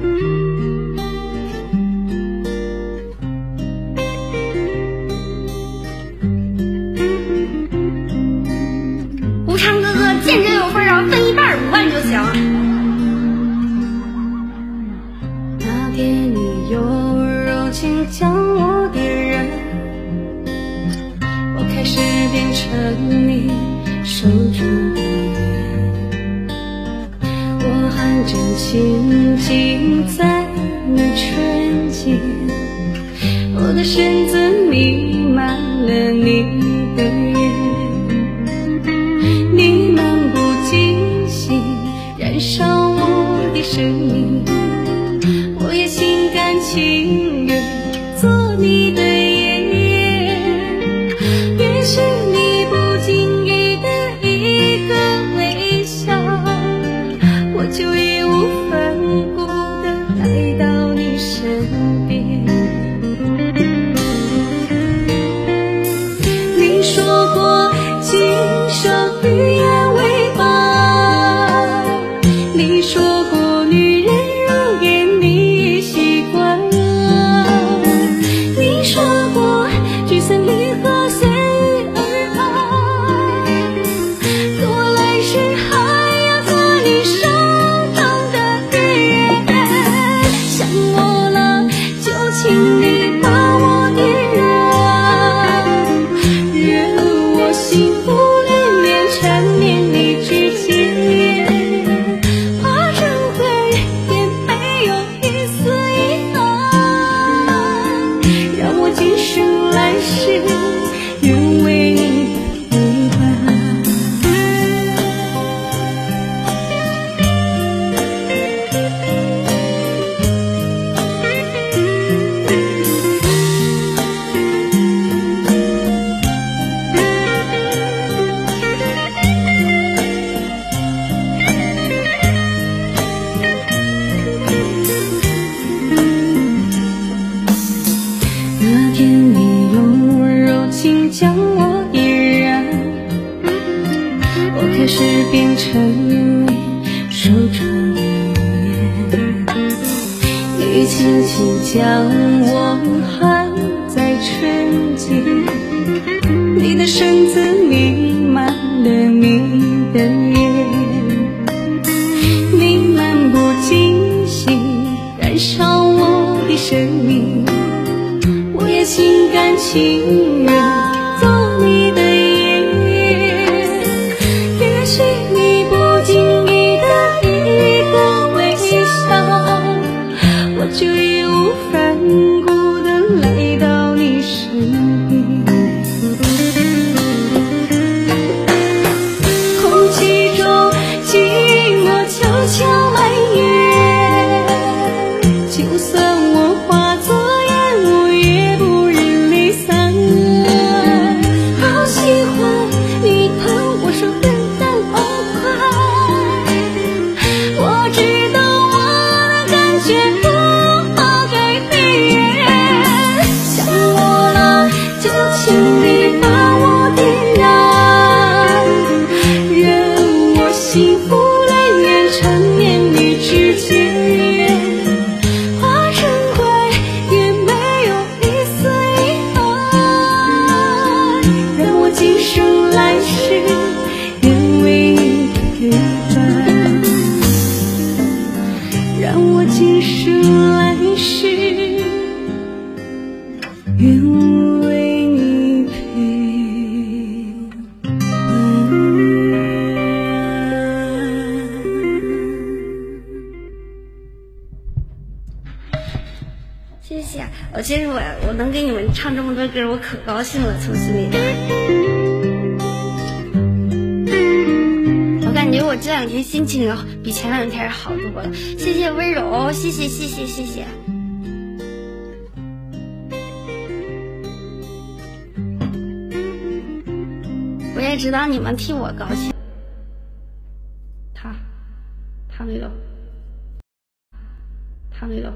无常哥哥见者有份啊，分一半五万就行。那天你又柔情将我点燃，我开始变成你手中的真情尽在那纯净，我的身子弥漫了你的眼，你漫不经心燃烧我的生命，我也心甘情愿做你的眼，也许你不经意的一个微笑，我就义无反顾地来到你身边。你变成你手中的烟，你轻轻将我含在唇间，你的身子弥漫了你的眼，你漫不经心燃烧我的生命，我也心甘情愿做你的烟。也许你不经意的一个微笑，我就义无反顾的来到你身边。空气中寂寞悄悄蔓延，就算我化作烟雾也不忍离散。好喜欢你疼我说分担而快，我知道我的感觉无法改变。想我了就请你把我点燃，任我幸福来源缠绵于指尖，化成灰也没有一丝遗憾，让我今生来世愿为你陪伴，让我今生来世愿为你陪伴。 谢谢。我其实我我能给你们唱这么多歌，我可高兴了，从心里。我感觉我这两天心情要比前两天好多了。谢谢温柔，谢谢谢谢谢谢。我也知道你们替我高兴。他，他没有，他没有。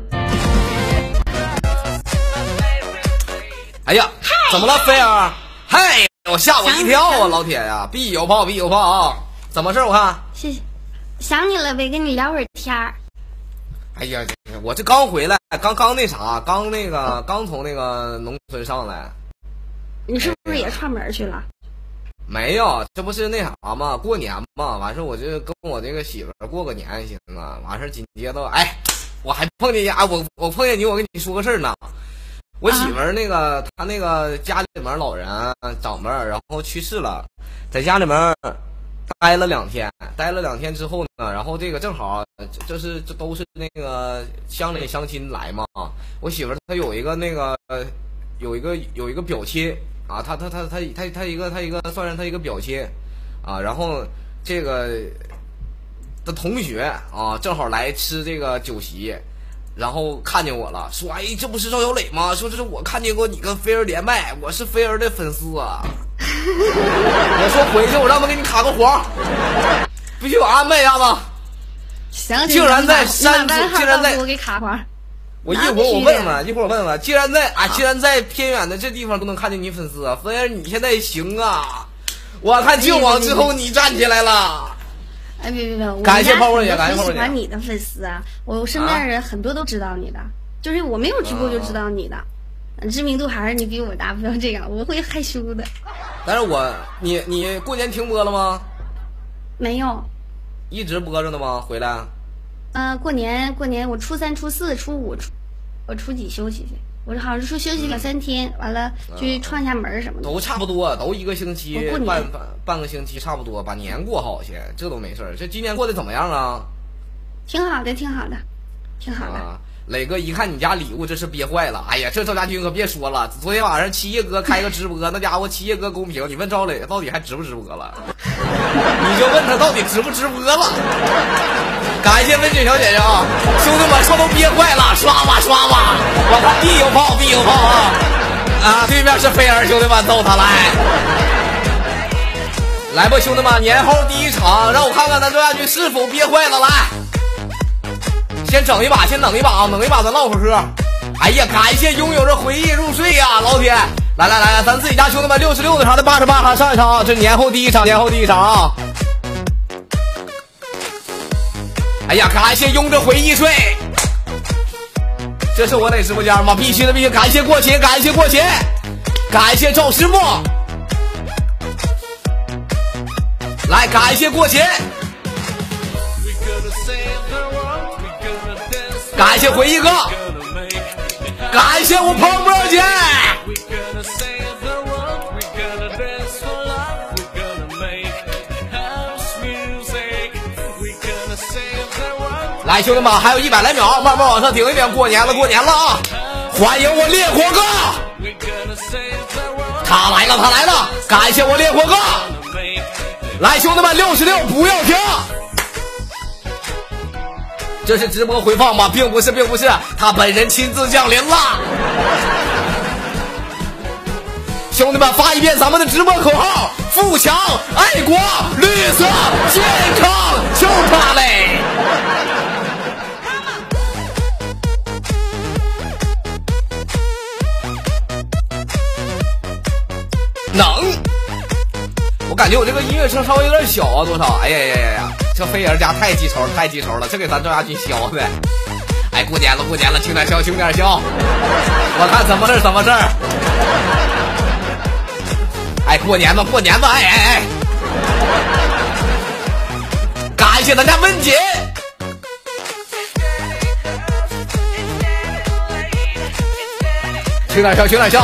哎呀，怎么了，菲儿？嘿，我吓我一跳啊！老铁呀，必有炮，必有炮啊！怎么事？我看。 谢谢，想你了呗，跟你聊会儿天儿。 哎呀，我这刚回来，刚刚那啥，刚那个，刚从那个农村上来。 你是不是也串门去了？ 没有，这不是那啥嘛，过年嘛，完事我就跟我这个媳妇过个年行啊，完事紧接着，哎，我还碰见呀，我我碰见你，我跟你说个事儿呢。我媳妇儿那个，她那个家里面老人长辈儿，然后去世了，在家里面待了两天，待了两天之后呢，然后这个正好这是这都是那个乡里乡亲来嘛。我媳妇儿她有一个那个有一个有一个表亲啊，她她她她她她一个她一个算是她一个表亲啊，然后这个的同学啊，正好来吃这个酒席。然后看见我了，说：“哎，这不是赵小磊吗？说这是我看见过你跟菲儿连麦，我是菲儿的粉丝啊。”我说回去，我让他给你卡个黄，必须我安排一下子。 行， 竟然在山东， 竟然在我给卡黄。 我一会儿我问问，一会儿我问问，既然在啊，既然在偏远的这地方都能看见你粉丝啊，菲儿你现在行啊！我看净网之后你站起来了。 哎，别别别！ 感谢泡泡姐，感谢泡泡姐。 我喜欢你的粉丝啊，我身边人很多都知道你的，啊、就是我没有直播就知道你的，啊、知名度还是你比我大，不要这样，我会害羞的。 但是我，你你过年停播了吗？ 没有， 一直播着呢吗？回来？ 呃，过年过年，我初三、初四、初五、初我初几休息去？我好像是说休息两三天，完了去串一下门什么的。 都差不多，都一个星期，半半半个星期差不多，把年过好些，这都没事儿。这今年过得怎么样啊？ 挺好的，挺好的，挺好的。 啊，磊哥一看你家礼物，这是憋坏了。哎呀，这赵家军可别说了，昨天晚上七叶哥开个直播，那家伙七叶哥公屏，你问赵磊到底还直不直播了？你就问他到底直不直播了？感谢温雪小姐姐啊，兄弟们说都憋坏了，刷吧刷吧，我看必有炮必有炮啊！啊，对面是菲儿，兄弟们揍他来！来吧，兄弟们，年后第一场，让我看看咱赵家军是否憋坏了，来！先整一把，先整一把啊，整一把咱唠会儿嗑。哎呀，感谢拥有着回忆入睡呀、啊，老铁！来来来，咱自己家兄弟们六十六的场的八十八哈上一场啊，这是年后第一场，年后第一场啊！ 哎呀，感谢勇者回忆睡，这是我的直播间吗？必须的，必须感谢过节，感谢过节，感谢赵师傅，来感谢过节，感谢回忆哥，感谢我泡沫姐。来，兄弟们，还有一百来秒，慢慢往上顶一顶。过年了，过年了啊！欢迎我烈火哥，他来了，他来了！感谢我烈火哥。来，兄弟们，六十六不要停。这是直播回放吗？并不是，并不是，他本人亲自降临了。兄弟们，发一遍咱们的直播口号：富强、爱国、绿色、健康，就他嘞！能，我感觉我这个音乐声稍微有点小啊，多少？哎呀呀呀呀！这飞儿家太记仇了，太记仇了，这给咱赵家军削的。哎，过年了，过年了，轻点削，轻点削。我看怎么事，怎么事儿。哎，过年吧，过年吧，哎哎哎！感谢咱家温姐。轻点削，轻点削。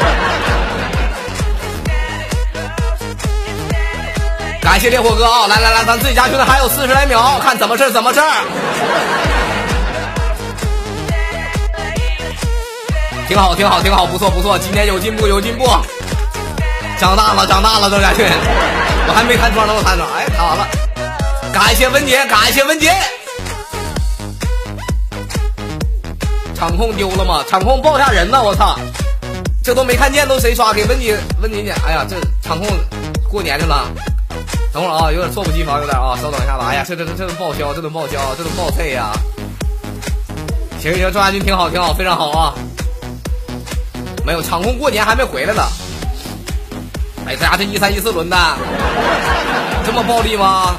感谢烈火哥啊！来来来，咱自己家兄弟还有四十来秒，看怎么事怎么事。挺好，挺好，挺好，不错不错，今年有进步，有进步，长大了，长大了，周家俊，我还没看妆呢，我看妆，哎，看完了。感谢文杰，感谢文杰。场控丢了吗？场控爆吓人呢，我操！这都没看见，都谁刷？给文杰，文杰姐，哎呀，这场控过年去了。等会儿啊，有点猝不及防，有点啊，稍等一下子。哎呀，这这这这顿报销，这顿报销，这顿报菜呀！行行，周家军挺好，挺好，非常好啊！没有场控过年还没回来呢。哎，咱家这一三一四轮的，这么暴力吗？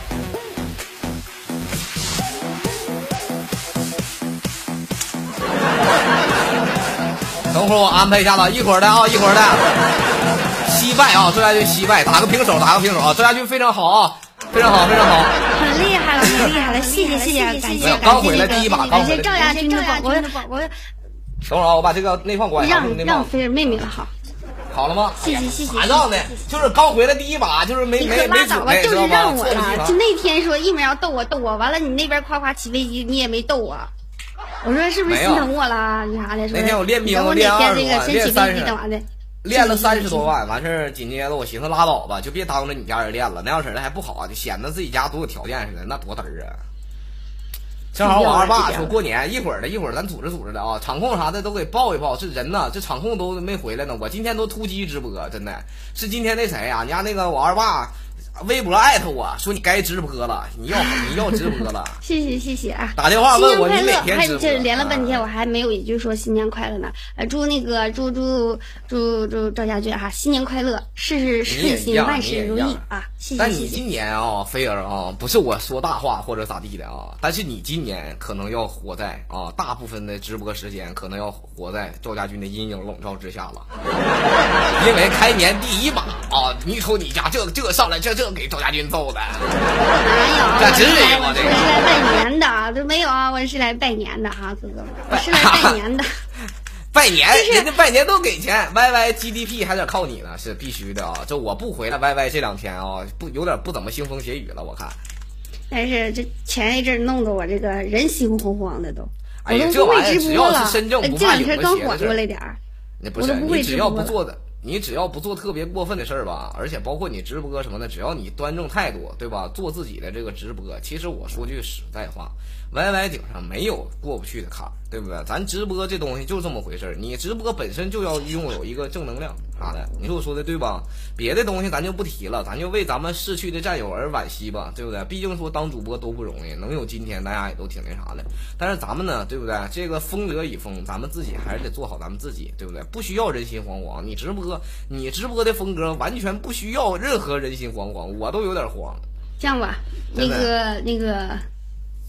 等会儿我安排一下子，一会儿的啊，一会儿的。惜败啊，周家军惜败，打个平手，打个平手啊！周家军非常好啊，非常好，非常好， 很厉害了，很厉害了，谢谢谢谢，感谢刚回来第一把， 感谢赵家军的宝宝的宝宝。 等会儿啊，我把这个内放关上， 让让菲儿妹妹了好。 好了吗？ 谢谢谢谢。 咋让的？就是刚回来第一把，就是没没没拉倒吧，就是让我了。就那天说一鸣要逗我逗我，完了你那边夸夸起飞机，你也没逗我。我说是不是心疼我了？你啥的？ 那天我练兵，我练二十万，练三十， 练了三十多万，完事儿紧接着我寻思拉倒吧，就别当着你家人练了，那样式的还不好，就显得自己家多有条件似的，那多嘚儿啊！正好我二爸说过年一会儿的，一会儿咱组织组织的啊，场控啥的都给报一报。这人呢，这场控都没回来呢，我今天都突击直播，真的是今天那谁啊，你家那个我二爸。微博艾特我说你该直播了，你要你要直播了。 谢谢谢谢啊！ 打电话问我你哪天直播？ 还这连了半天，我还没有一句说新年快乐呢。呃，祝那个祝祝祝祝赵家军哈新年快乐，事事顺心，万事如意啊！谢谢。 但你今年啊，菲儿啊，不是我说大话或者咋地的啊，但是你今年可能要活在啊，大部分的直播时间可能要活在赵家军的阴影笼罩之下了，因为开年第一把啊，你瞅你家这这上来这这。给赵家军揍的， 哪有？ 这至于吗？这个我是来拜年的，都没有啊！我是来拜年的哈，哥哥，我是来拜年的。 拜年，人家拜年都给钱 ，Y Y G D P 还得靠你呢，是必须的啊！这我不回来 ，Y Y 这两天啊，不有点不怎么腥风血雨了，我看。 但是这前一阵弄得我这个人心惶惶的都， 哎呀， 我都不会直播了。 这两天刚缓过来点儿， 那不是你只要不做的。你只要不做特别过分的事儿吧，而且包括你直播什么的，只要你端正态度，对吧？做自己的这个直播，其实我说句实在话 ，Y Y 顶上没有过不去的坎，对不对？咱直播这东西就这么回事儿，你直播本身就要拥有一个正能量啥的，你说我说的对吧？别的东西咱就不提了，咱就为咱们逝去的战友而惋惜吧，对不对？毕竟说当主播都不容易，能有今天，大家也都挺那啥的。但是咱们呢，对不对？这个风者已风，咱们自己还是得做好咱们自己，对不对？不需要人心惶惶，你直播。你直播的风格完全不需要任何人心惶惶，我都有点慌。 这样吧，那个那个，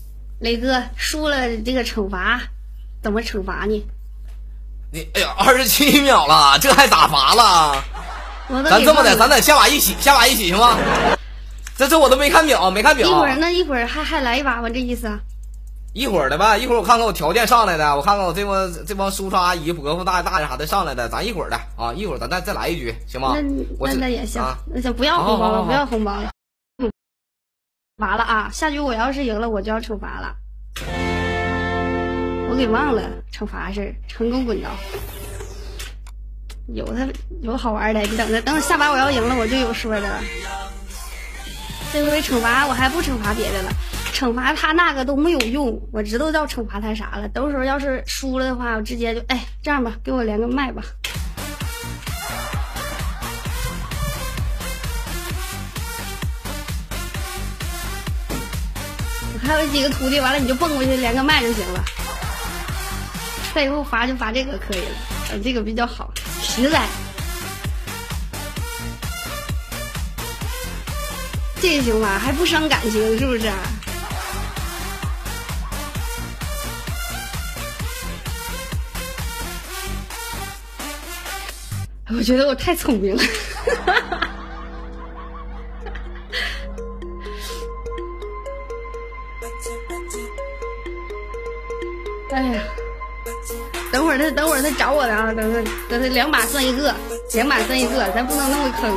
雷哥输了这个惩罚怎么惩罚你？ 你哎呀，二十七秒了，这还打罚了？ 我都咱这么的， 给忘了咱得下把一起，下把一起行吗？这这我都没看表，没看表。 一会儿那一会儿还还来一把吗？这意思啊？ 一会儿的吧，一会儿我看看我条件上来的，我看看我这帮这帮叔叔阿姨、伯父大大爷啥的上来的，咱一会儿的啊，一会儿咱再再来一局行吗？ 那我是那那也行， 啊那行不要红包了， 好好好好不要红包了。嗯，完了啊！下局我要是赢了，我就要惩罚了。我给忘了惩罚是成功滚刀。有他有好玩的，你等着，等我下把我要赢了，我就有说的了。这回惩罚我还不惩罚别的了，惩罚他那个都没有用，我知道要惩罚他啥了。到时候要是输了的话，我直接就哎这样吧，给我连个麦吧。我还有几个徒弟，完了你就蹦过去连个麦就行了。再以后罚就罚这个可以了，呃，这个比较好，实在。这行吧，还不伤感情，是不是？我觉得我太聪明了。哎呀，等会儿他等会儿他找我的啊，等等等他两把算一个，两把算一个，咱不能那么坑。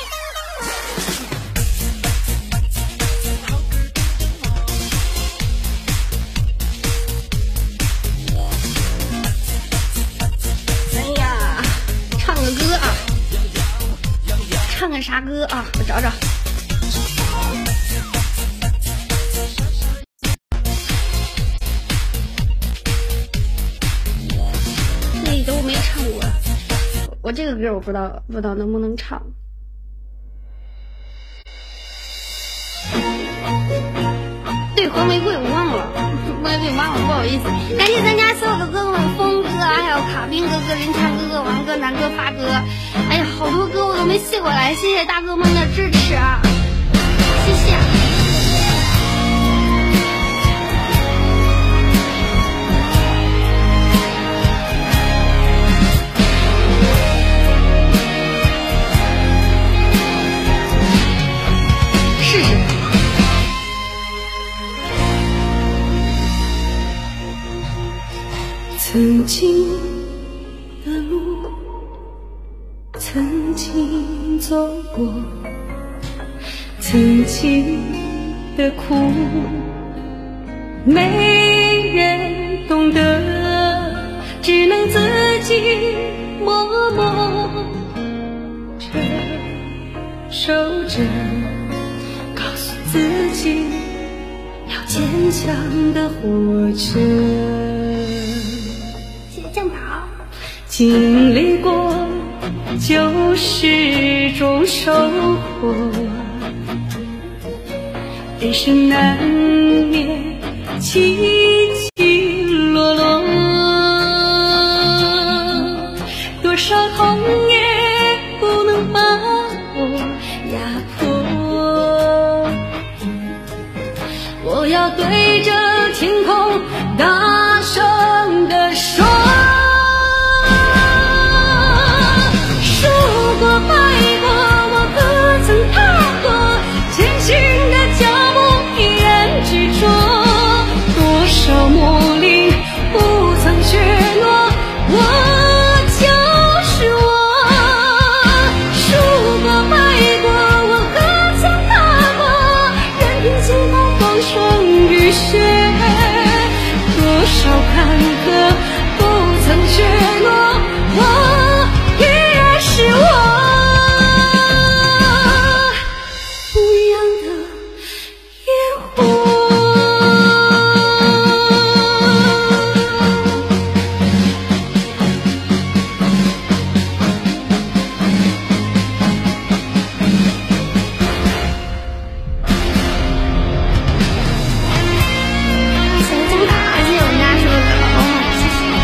哎呀，唱个歌啊，唱个啥歌啊？我找找。都没唱过，我这个歌我不知道不知道能不能唱。对，黄玫瑰我忘了，我也给忘了，不好意思。感谢咱家所有的哥哥们，峰哥，还有卡宾哥哥、林强哥哥、王哥、南哥、发哥，哎呀，好多歌我都没谢过来，谢谢大哥们的支持啊，谢谢。试试。 曾经的路，曾经走过，曾经的苦，没人懂得，只能自己默默承受着，告诉自己要坚强的活着。 酱桃， 经历过就是种收获，人生难免起起落落，多少痛也不能把我压迫，我要对着天空大声地说，数过百过，我可曾踏过，前行的脚步依然执着，多少磨砺不曾怯懦，我就是我。数过百过，我可曾踏过，任凭惊涛风霜雨雪，多少坎坷不曾怯懦，我依然是我。不一样的烟火。 谢谢酱桃，谢谢我们家叔叔，哦，谢谢。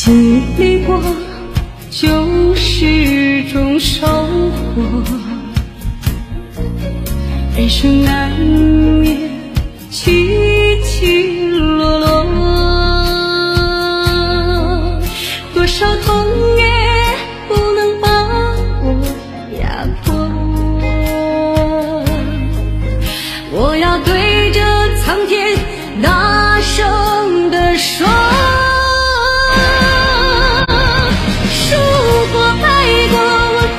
经历过就是种收获，人生难免起起落落，多少痛也不能把我压迫。我要对着苍天大声地说，数过百过我和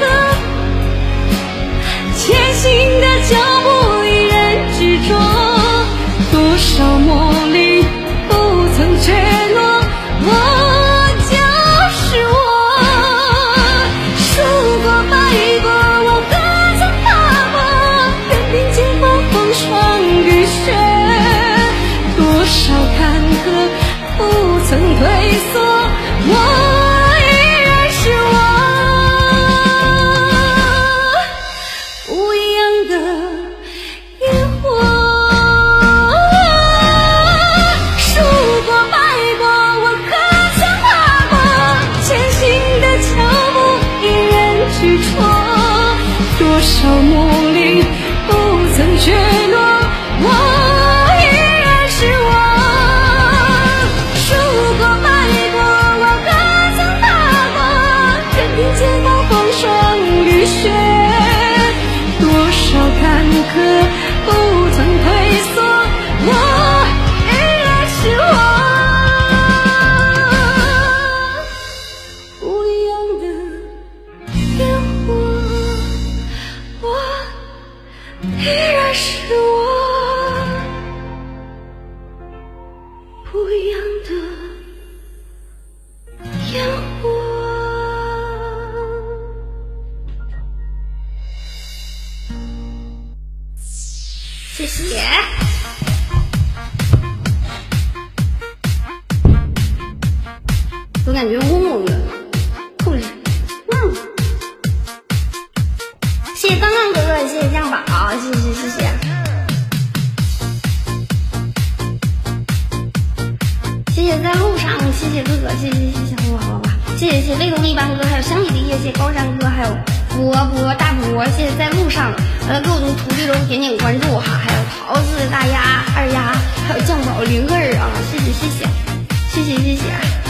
前行的脚步一人执着，多少磨砺不曾怯懦，我就是我。数过百过我何曾怕过，任凭前方风霜雨雪，多少坎坷不曾退缩，我依然是我。不一样的烟火，数过百过我可曾怕过，前行的脚步依然执着，多少磨砺不曾怯懦，我依然是我。数过百过我可曾怕过，任凭前方风霜雨雪，多少坎坷不曾退缩，我依然是我。不一样的烟火，我依然是我。不一样的烟火。谢谢。我感觉嗡嗡的，控制。嗯。谢谢刚刚哥哥，谢谢酱宝，谢谢谢谢。谢谢在路上，谢谢哥哥，谢谢谢谢哇哇哇，谢谢谢谢雷东一般哥哥，还有香米的叶，谢谢高山哥，还有波波大波，谢谢在路上，呃，给我的徒弟都点点关注哈，还有桃子大鸭二鸭，还有酱宝灵儿啊，谢谢谢谢谢谢谢谢，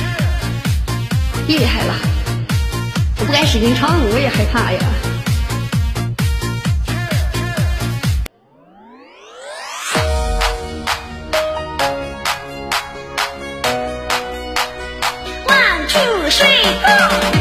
厉害了，我不敢使劲唱，我也害怕呀。One two three go。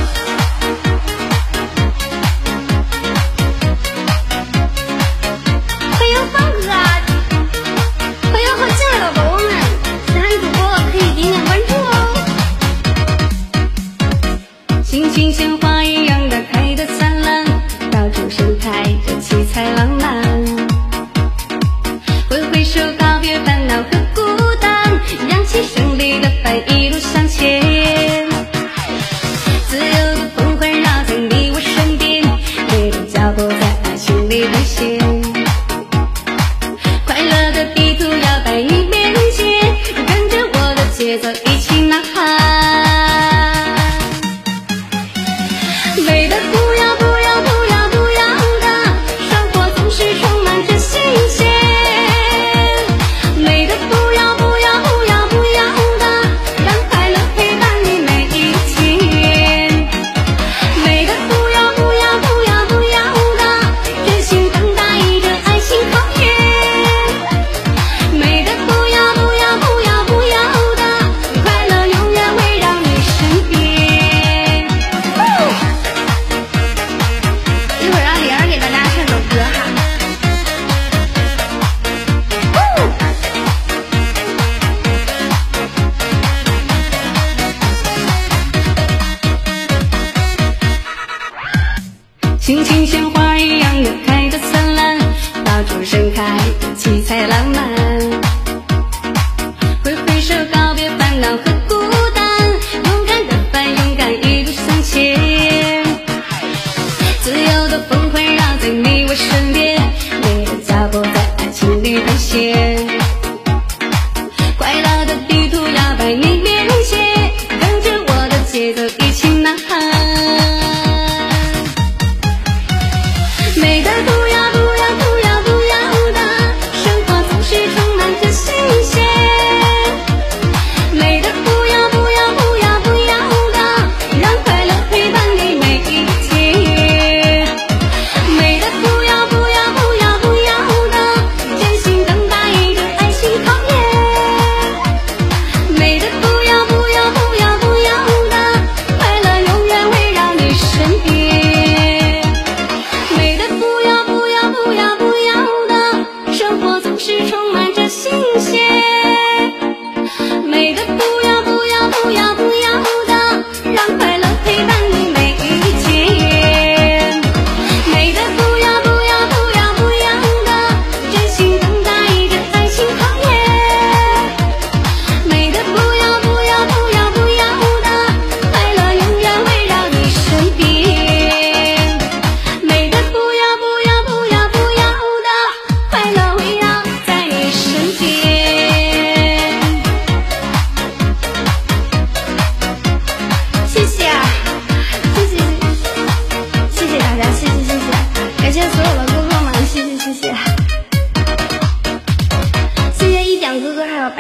欢迎方哥，欢迎好进来的宝宝们，喜欢主播可以点点关注哦。心情像花一样的开得灿烂，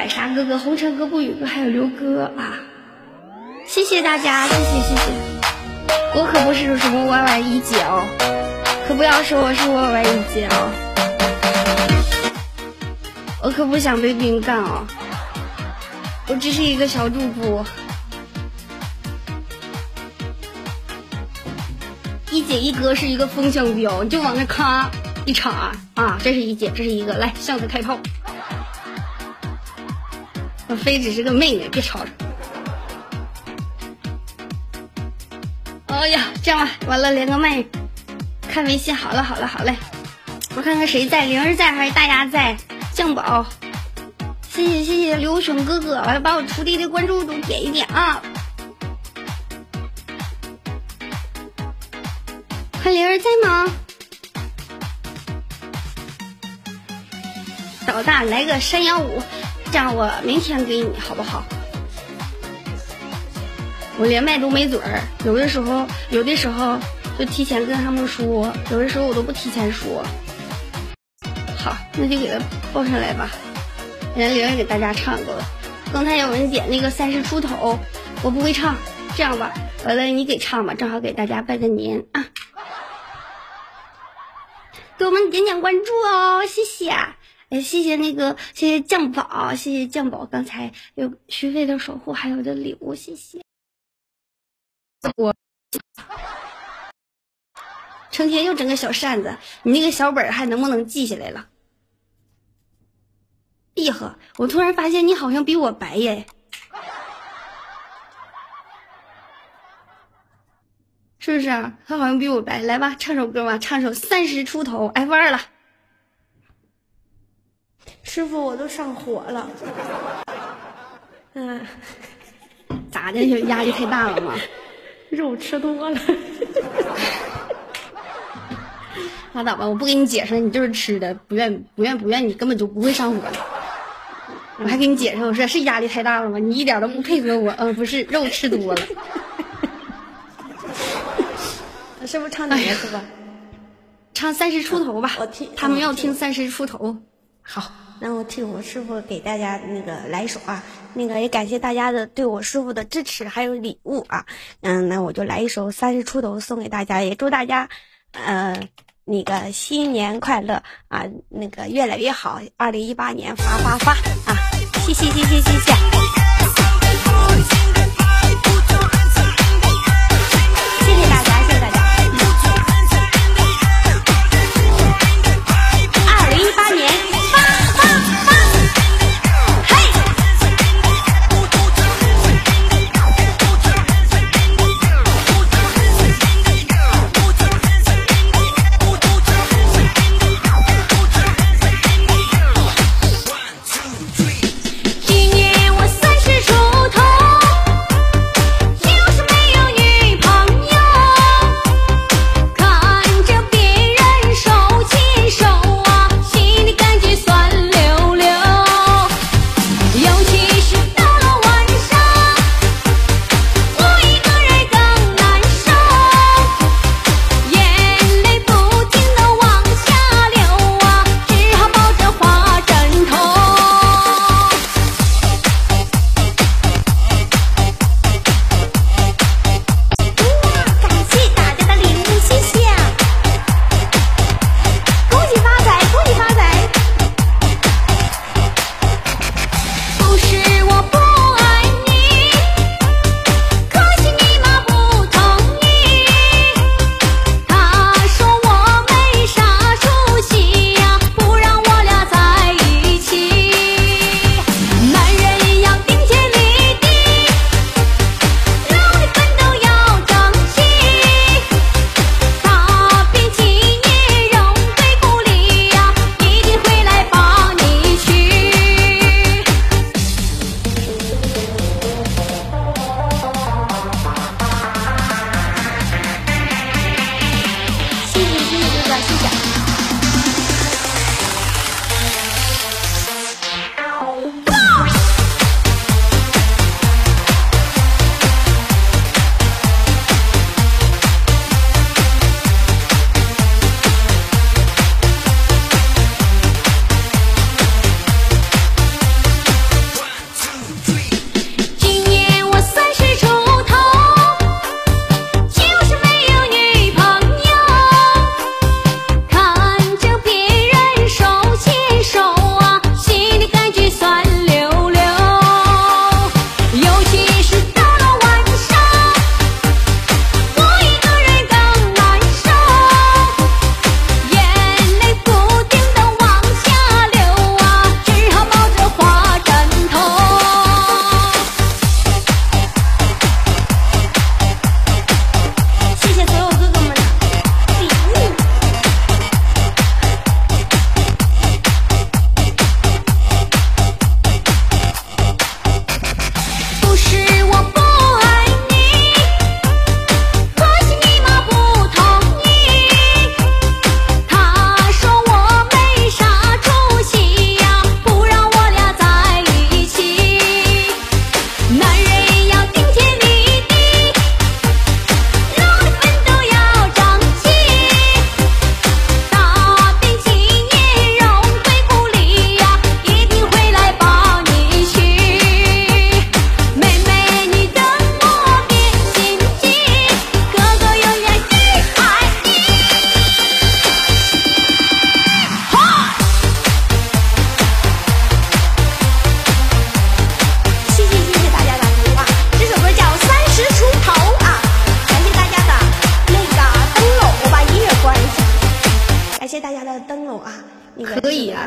海沙哥哥、红尘哥、不语哥，还有刘哥啊！谢谢大家，谢谢谢谢。我可不是什么歪歪一姐哦，可不要说我是歪歪一姐哦，我可不想被别人干哦，我只是一个小主播。一姐一哥是一个风向标，你就往那咔一插啊，这是一姐，这是一个，来向子开炮。我非只是个妹妹，别吵吵。哎呀，这样吧，完了连个麦，看微信。好了好了好嘞，我看看谁在，灵儿在还是大家在？酱宝，谢谢谢谢刘熊哥哥，完了把我徒弟的关注都点一点啊。看灵儿在吗？老大来个山羊舞，这样我明天给你好不好？我连麦都没嘴儿，有的时候有的时候就提前跟他们说，有的时候我都不提前说。好，那就给他报上来吧。人家灵儿给大家唱过了，刚才有人点那个三十出头，我不会唱，这样吧，完了你给唱吧，正好给大家拜个年啊。给我们点点关注哦，谢谢。哎，谢谢那个，谢谢酱宝，谢谢酱宝刚才有续费的守护，还有的礼物，谢谢。我成天又整个小扇子，你那个小本还能不能记下来了？哎呀呵，我突然发现你好像比我白耶，是不是啊？他好像比我白。来吧，唱首歌吧，唱首三十出头 F 二了。师傅，我都上火了。嗯，咋的？压力太大了吗？肉吃多了。拉倒吧，我不给你解释，你就是吃的，不愿不愿不愿，你根本就不会上火的。我还给你解释，我说是压力太大了吗？你一点都不配合我。嗯，不是，肉吃多了。 是不是唱哪个是吧？ 唱三十出头吧。 我听他们要听三十出头。 好，那我替我师傅给大家那个来一首啊，那个也感谢大家的对我师傅的支持还有礼物啊。嗯，那我就来一首三十出头送给大家，也祝大家呃那个新年快乐啊，那个越来越好，二零一八年发发发啊！谢谢谢谢谢谢。 今年我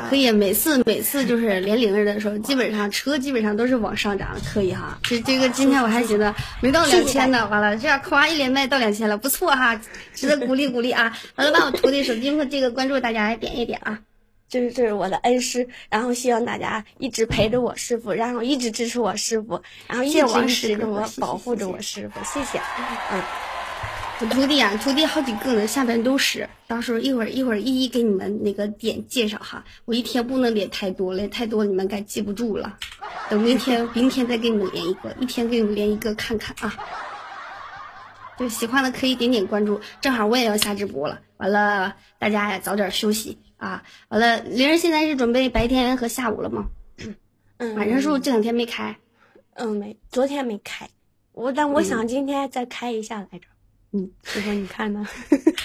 可以，每次每次就是连零儿的时候，基本上车基本上都是往上涨，可以哈。这这个今天我还觉得没到两千呢，完了这样夸一连麦到两千了，不错哈，值得鼓励鼓励啊！完了，把我徒弟手机和这个关注大家来点一点啊。 这是这是我的恩师，然后希望大家一直陪着我师傅，然后一直支持我师傅，然后一直王一直跟我师傅保护着我师傅，谢谢。嗯， 我徒弟啊，徒弟好几个呢，下边都是，到时候一会儿一会儿一一给你们那个点介绍哈。我一天不能连太多，连太多你们该记不住了。等明天明天再给你们连一个，一天给你们连一个看看啊。对，喜欢的可以点点关注，正好我也要下直播了。完了，大家也早点休息啊。完了，玲儿现在是准备白天和下午了吗？ 嗯， 晚上是不是这两天没开？ 嗯，没，昨天没开，我但我想今天再开一下来着。嗯，师傅你看呢？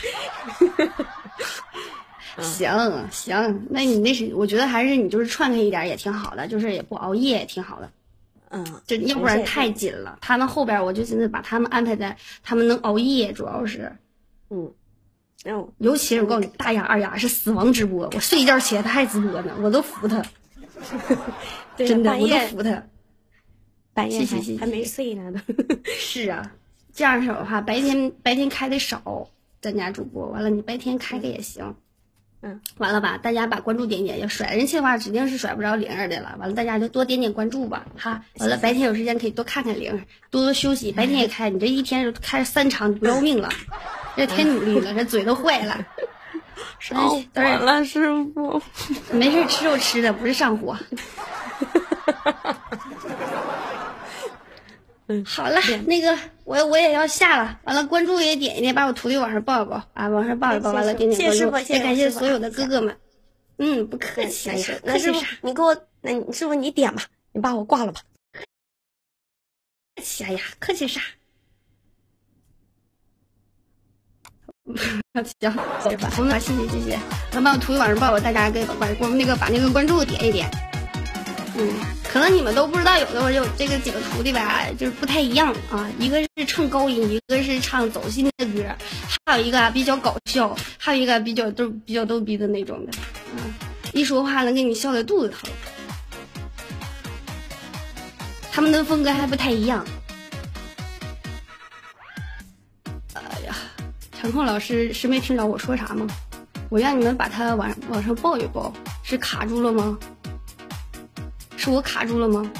行行，那你那是我觉得还是你就是串开一点也挺好的，就是也不熬夜也挺好的。 嗯， 就要不然太紧了。他们后边我就现在把他们安排在他们能熬夜，主要是， 嗯，然后尤其是我告诉你，大雅二雅是死亡直播，我睡一觉起来他还直播呢，我都服他， 对真的我都半夜服他。 半夜谢谢谢谢还还没睡呢都。 是啊，这样式的话，白天白天开的少，咱家主播完了，你白天开个也行。 嗯， 完了吧，大家把关注点点，要甩人气的话，指定是甩不着灵儿的了。完了，大家就多点点关注吧，哈。完了，白天有时间可以多看看灵儿，多多休息。白天也开，你这一天就开三场，你不要命了，这太努力了，这嘴都坏了。 上火了，师傅。 没事，吃肉吃的，不是上火。 嗯， 好了，那个我我也要下了，完了关注也点一点，把我徒弟往上报一报啊，往上报一报，完了点点关注，也感谢所有的哥哥们。嗯，不客气， 那师傅你给我，那你师傅你点吧，你把我挂了吧。 客气，哎呀，客气啥？行，好吧，我们谢谢谢谢，能把我徒弟往上报，大家给把我们那个把那个关注点一点。嗯，可能你们都不知道，有的我有这个几个徒弟吧，就是不太一样啊。一个是唱高音，一个是唱走心的歌，还有一个比较搞笑，还有一个比较都比较逗逼的那种的。啊，一说话能给你笑得肚子疼。他们的风格还不太一样。哎呀，场控老师是没听着我说啥吗？我让你们把它往往上报一报，是卡住了吗？是我卡住了吗？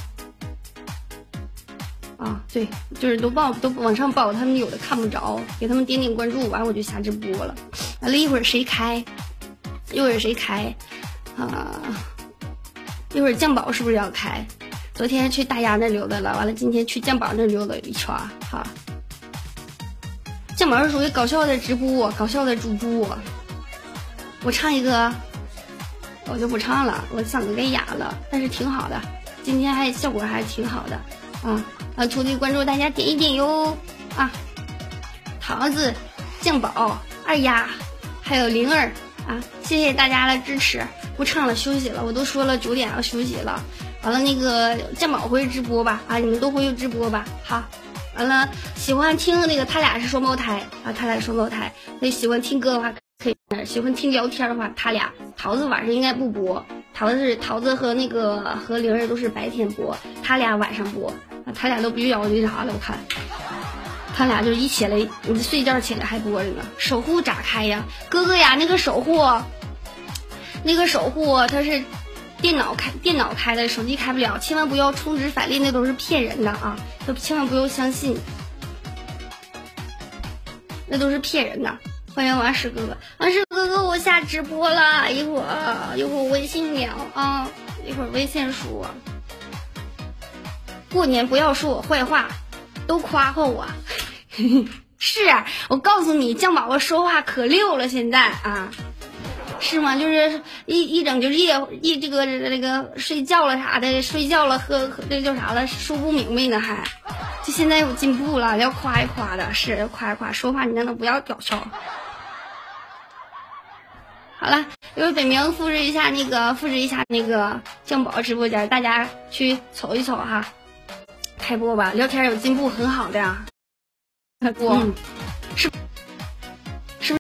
啊，对，就是都报都往上报，他们有的看不着，给他们点点关注，完我就下直播了。完了一会儿谁开，一会儿谁开，啊，一会儿酱宝是不是要开？昨天去大丫那溜达了，完了今天去酱宝那溜达一圈，哈。酱宝是属于搞笑的直播，搞笑的主播。我唱一个。我就不唱了，我嗓子给哑了，但是挺好的，今天还效果还挺好的啊！啊，徒弟关注大家点一点哟啊！桃子、酱宝、二丫，还有灵儿啊，谢谢大家的支持！不唱了，休息了，我都说了九点要休息了。完了，那个酱宝会直播吧？啊，你们都会直播吧？好，完了，喜欢听那个他俩是双胞胎啊，他俩是双胞胎，所以喜欢听歌的话。可以，喜欢听聊天的话，他俩桃子晚上应该不播，桃子是桃子和那个和灵儿都是白天播，他俩晚上播，他俩都不要那啥了，我看，他俩就一起来，你睡觉起来还播着呢。守护咋开呀，哥哥呀？那个守护，那个守护它是电脑开，电脑开的，手机开不了，千万不要充值返利，那都是骗人的啊，都千万不要相信，那都是骗人的。欢迎王石哥哥，王石哥哥，我下直播了，一会儿一会儿微信聊啊，一会儿微信说。过年不要说我坏话，都夸夸我。是啊，我告诉你，酱宝宝说话可溜了，现在啊，是吗？就是一一整就夜一这个这个睡觉了啥的，睡觉了喝喝这叫啥了，说不明白呢还。就现在有进步了，要夸一夸的，是要夸一夸，说话你让他不要搞笑。好了，因为本名复制一下那个，复制一下那个酱宝直播间，大家去瞅一瞅哈。开播吧，聊天有进步，很好的呀。开播。嗯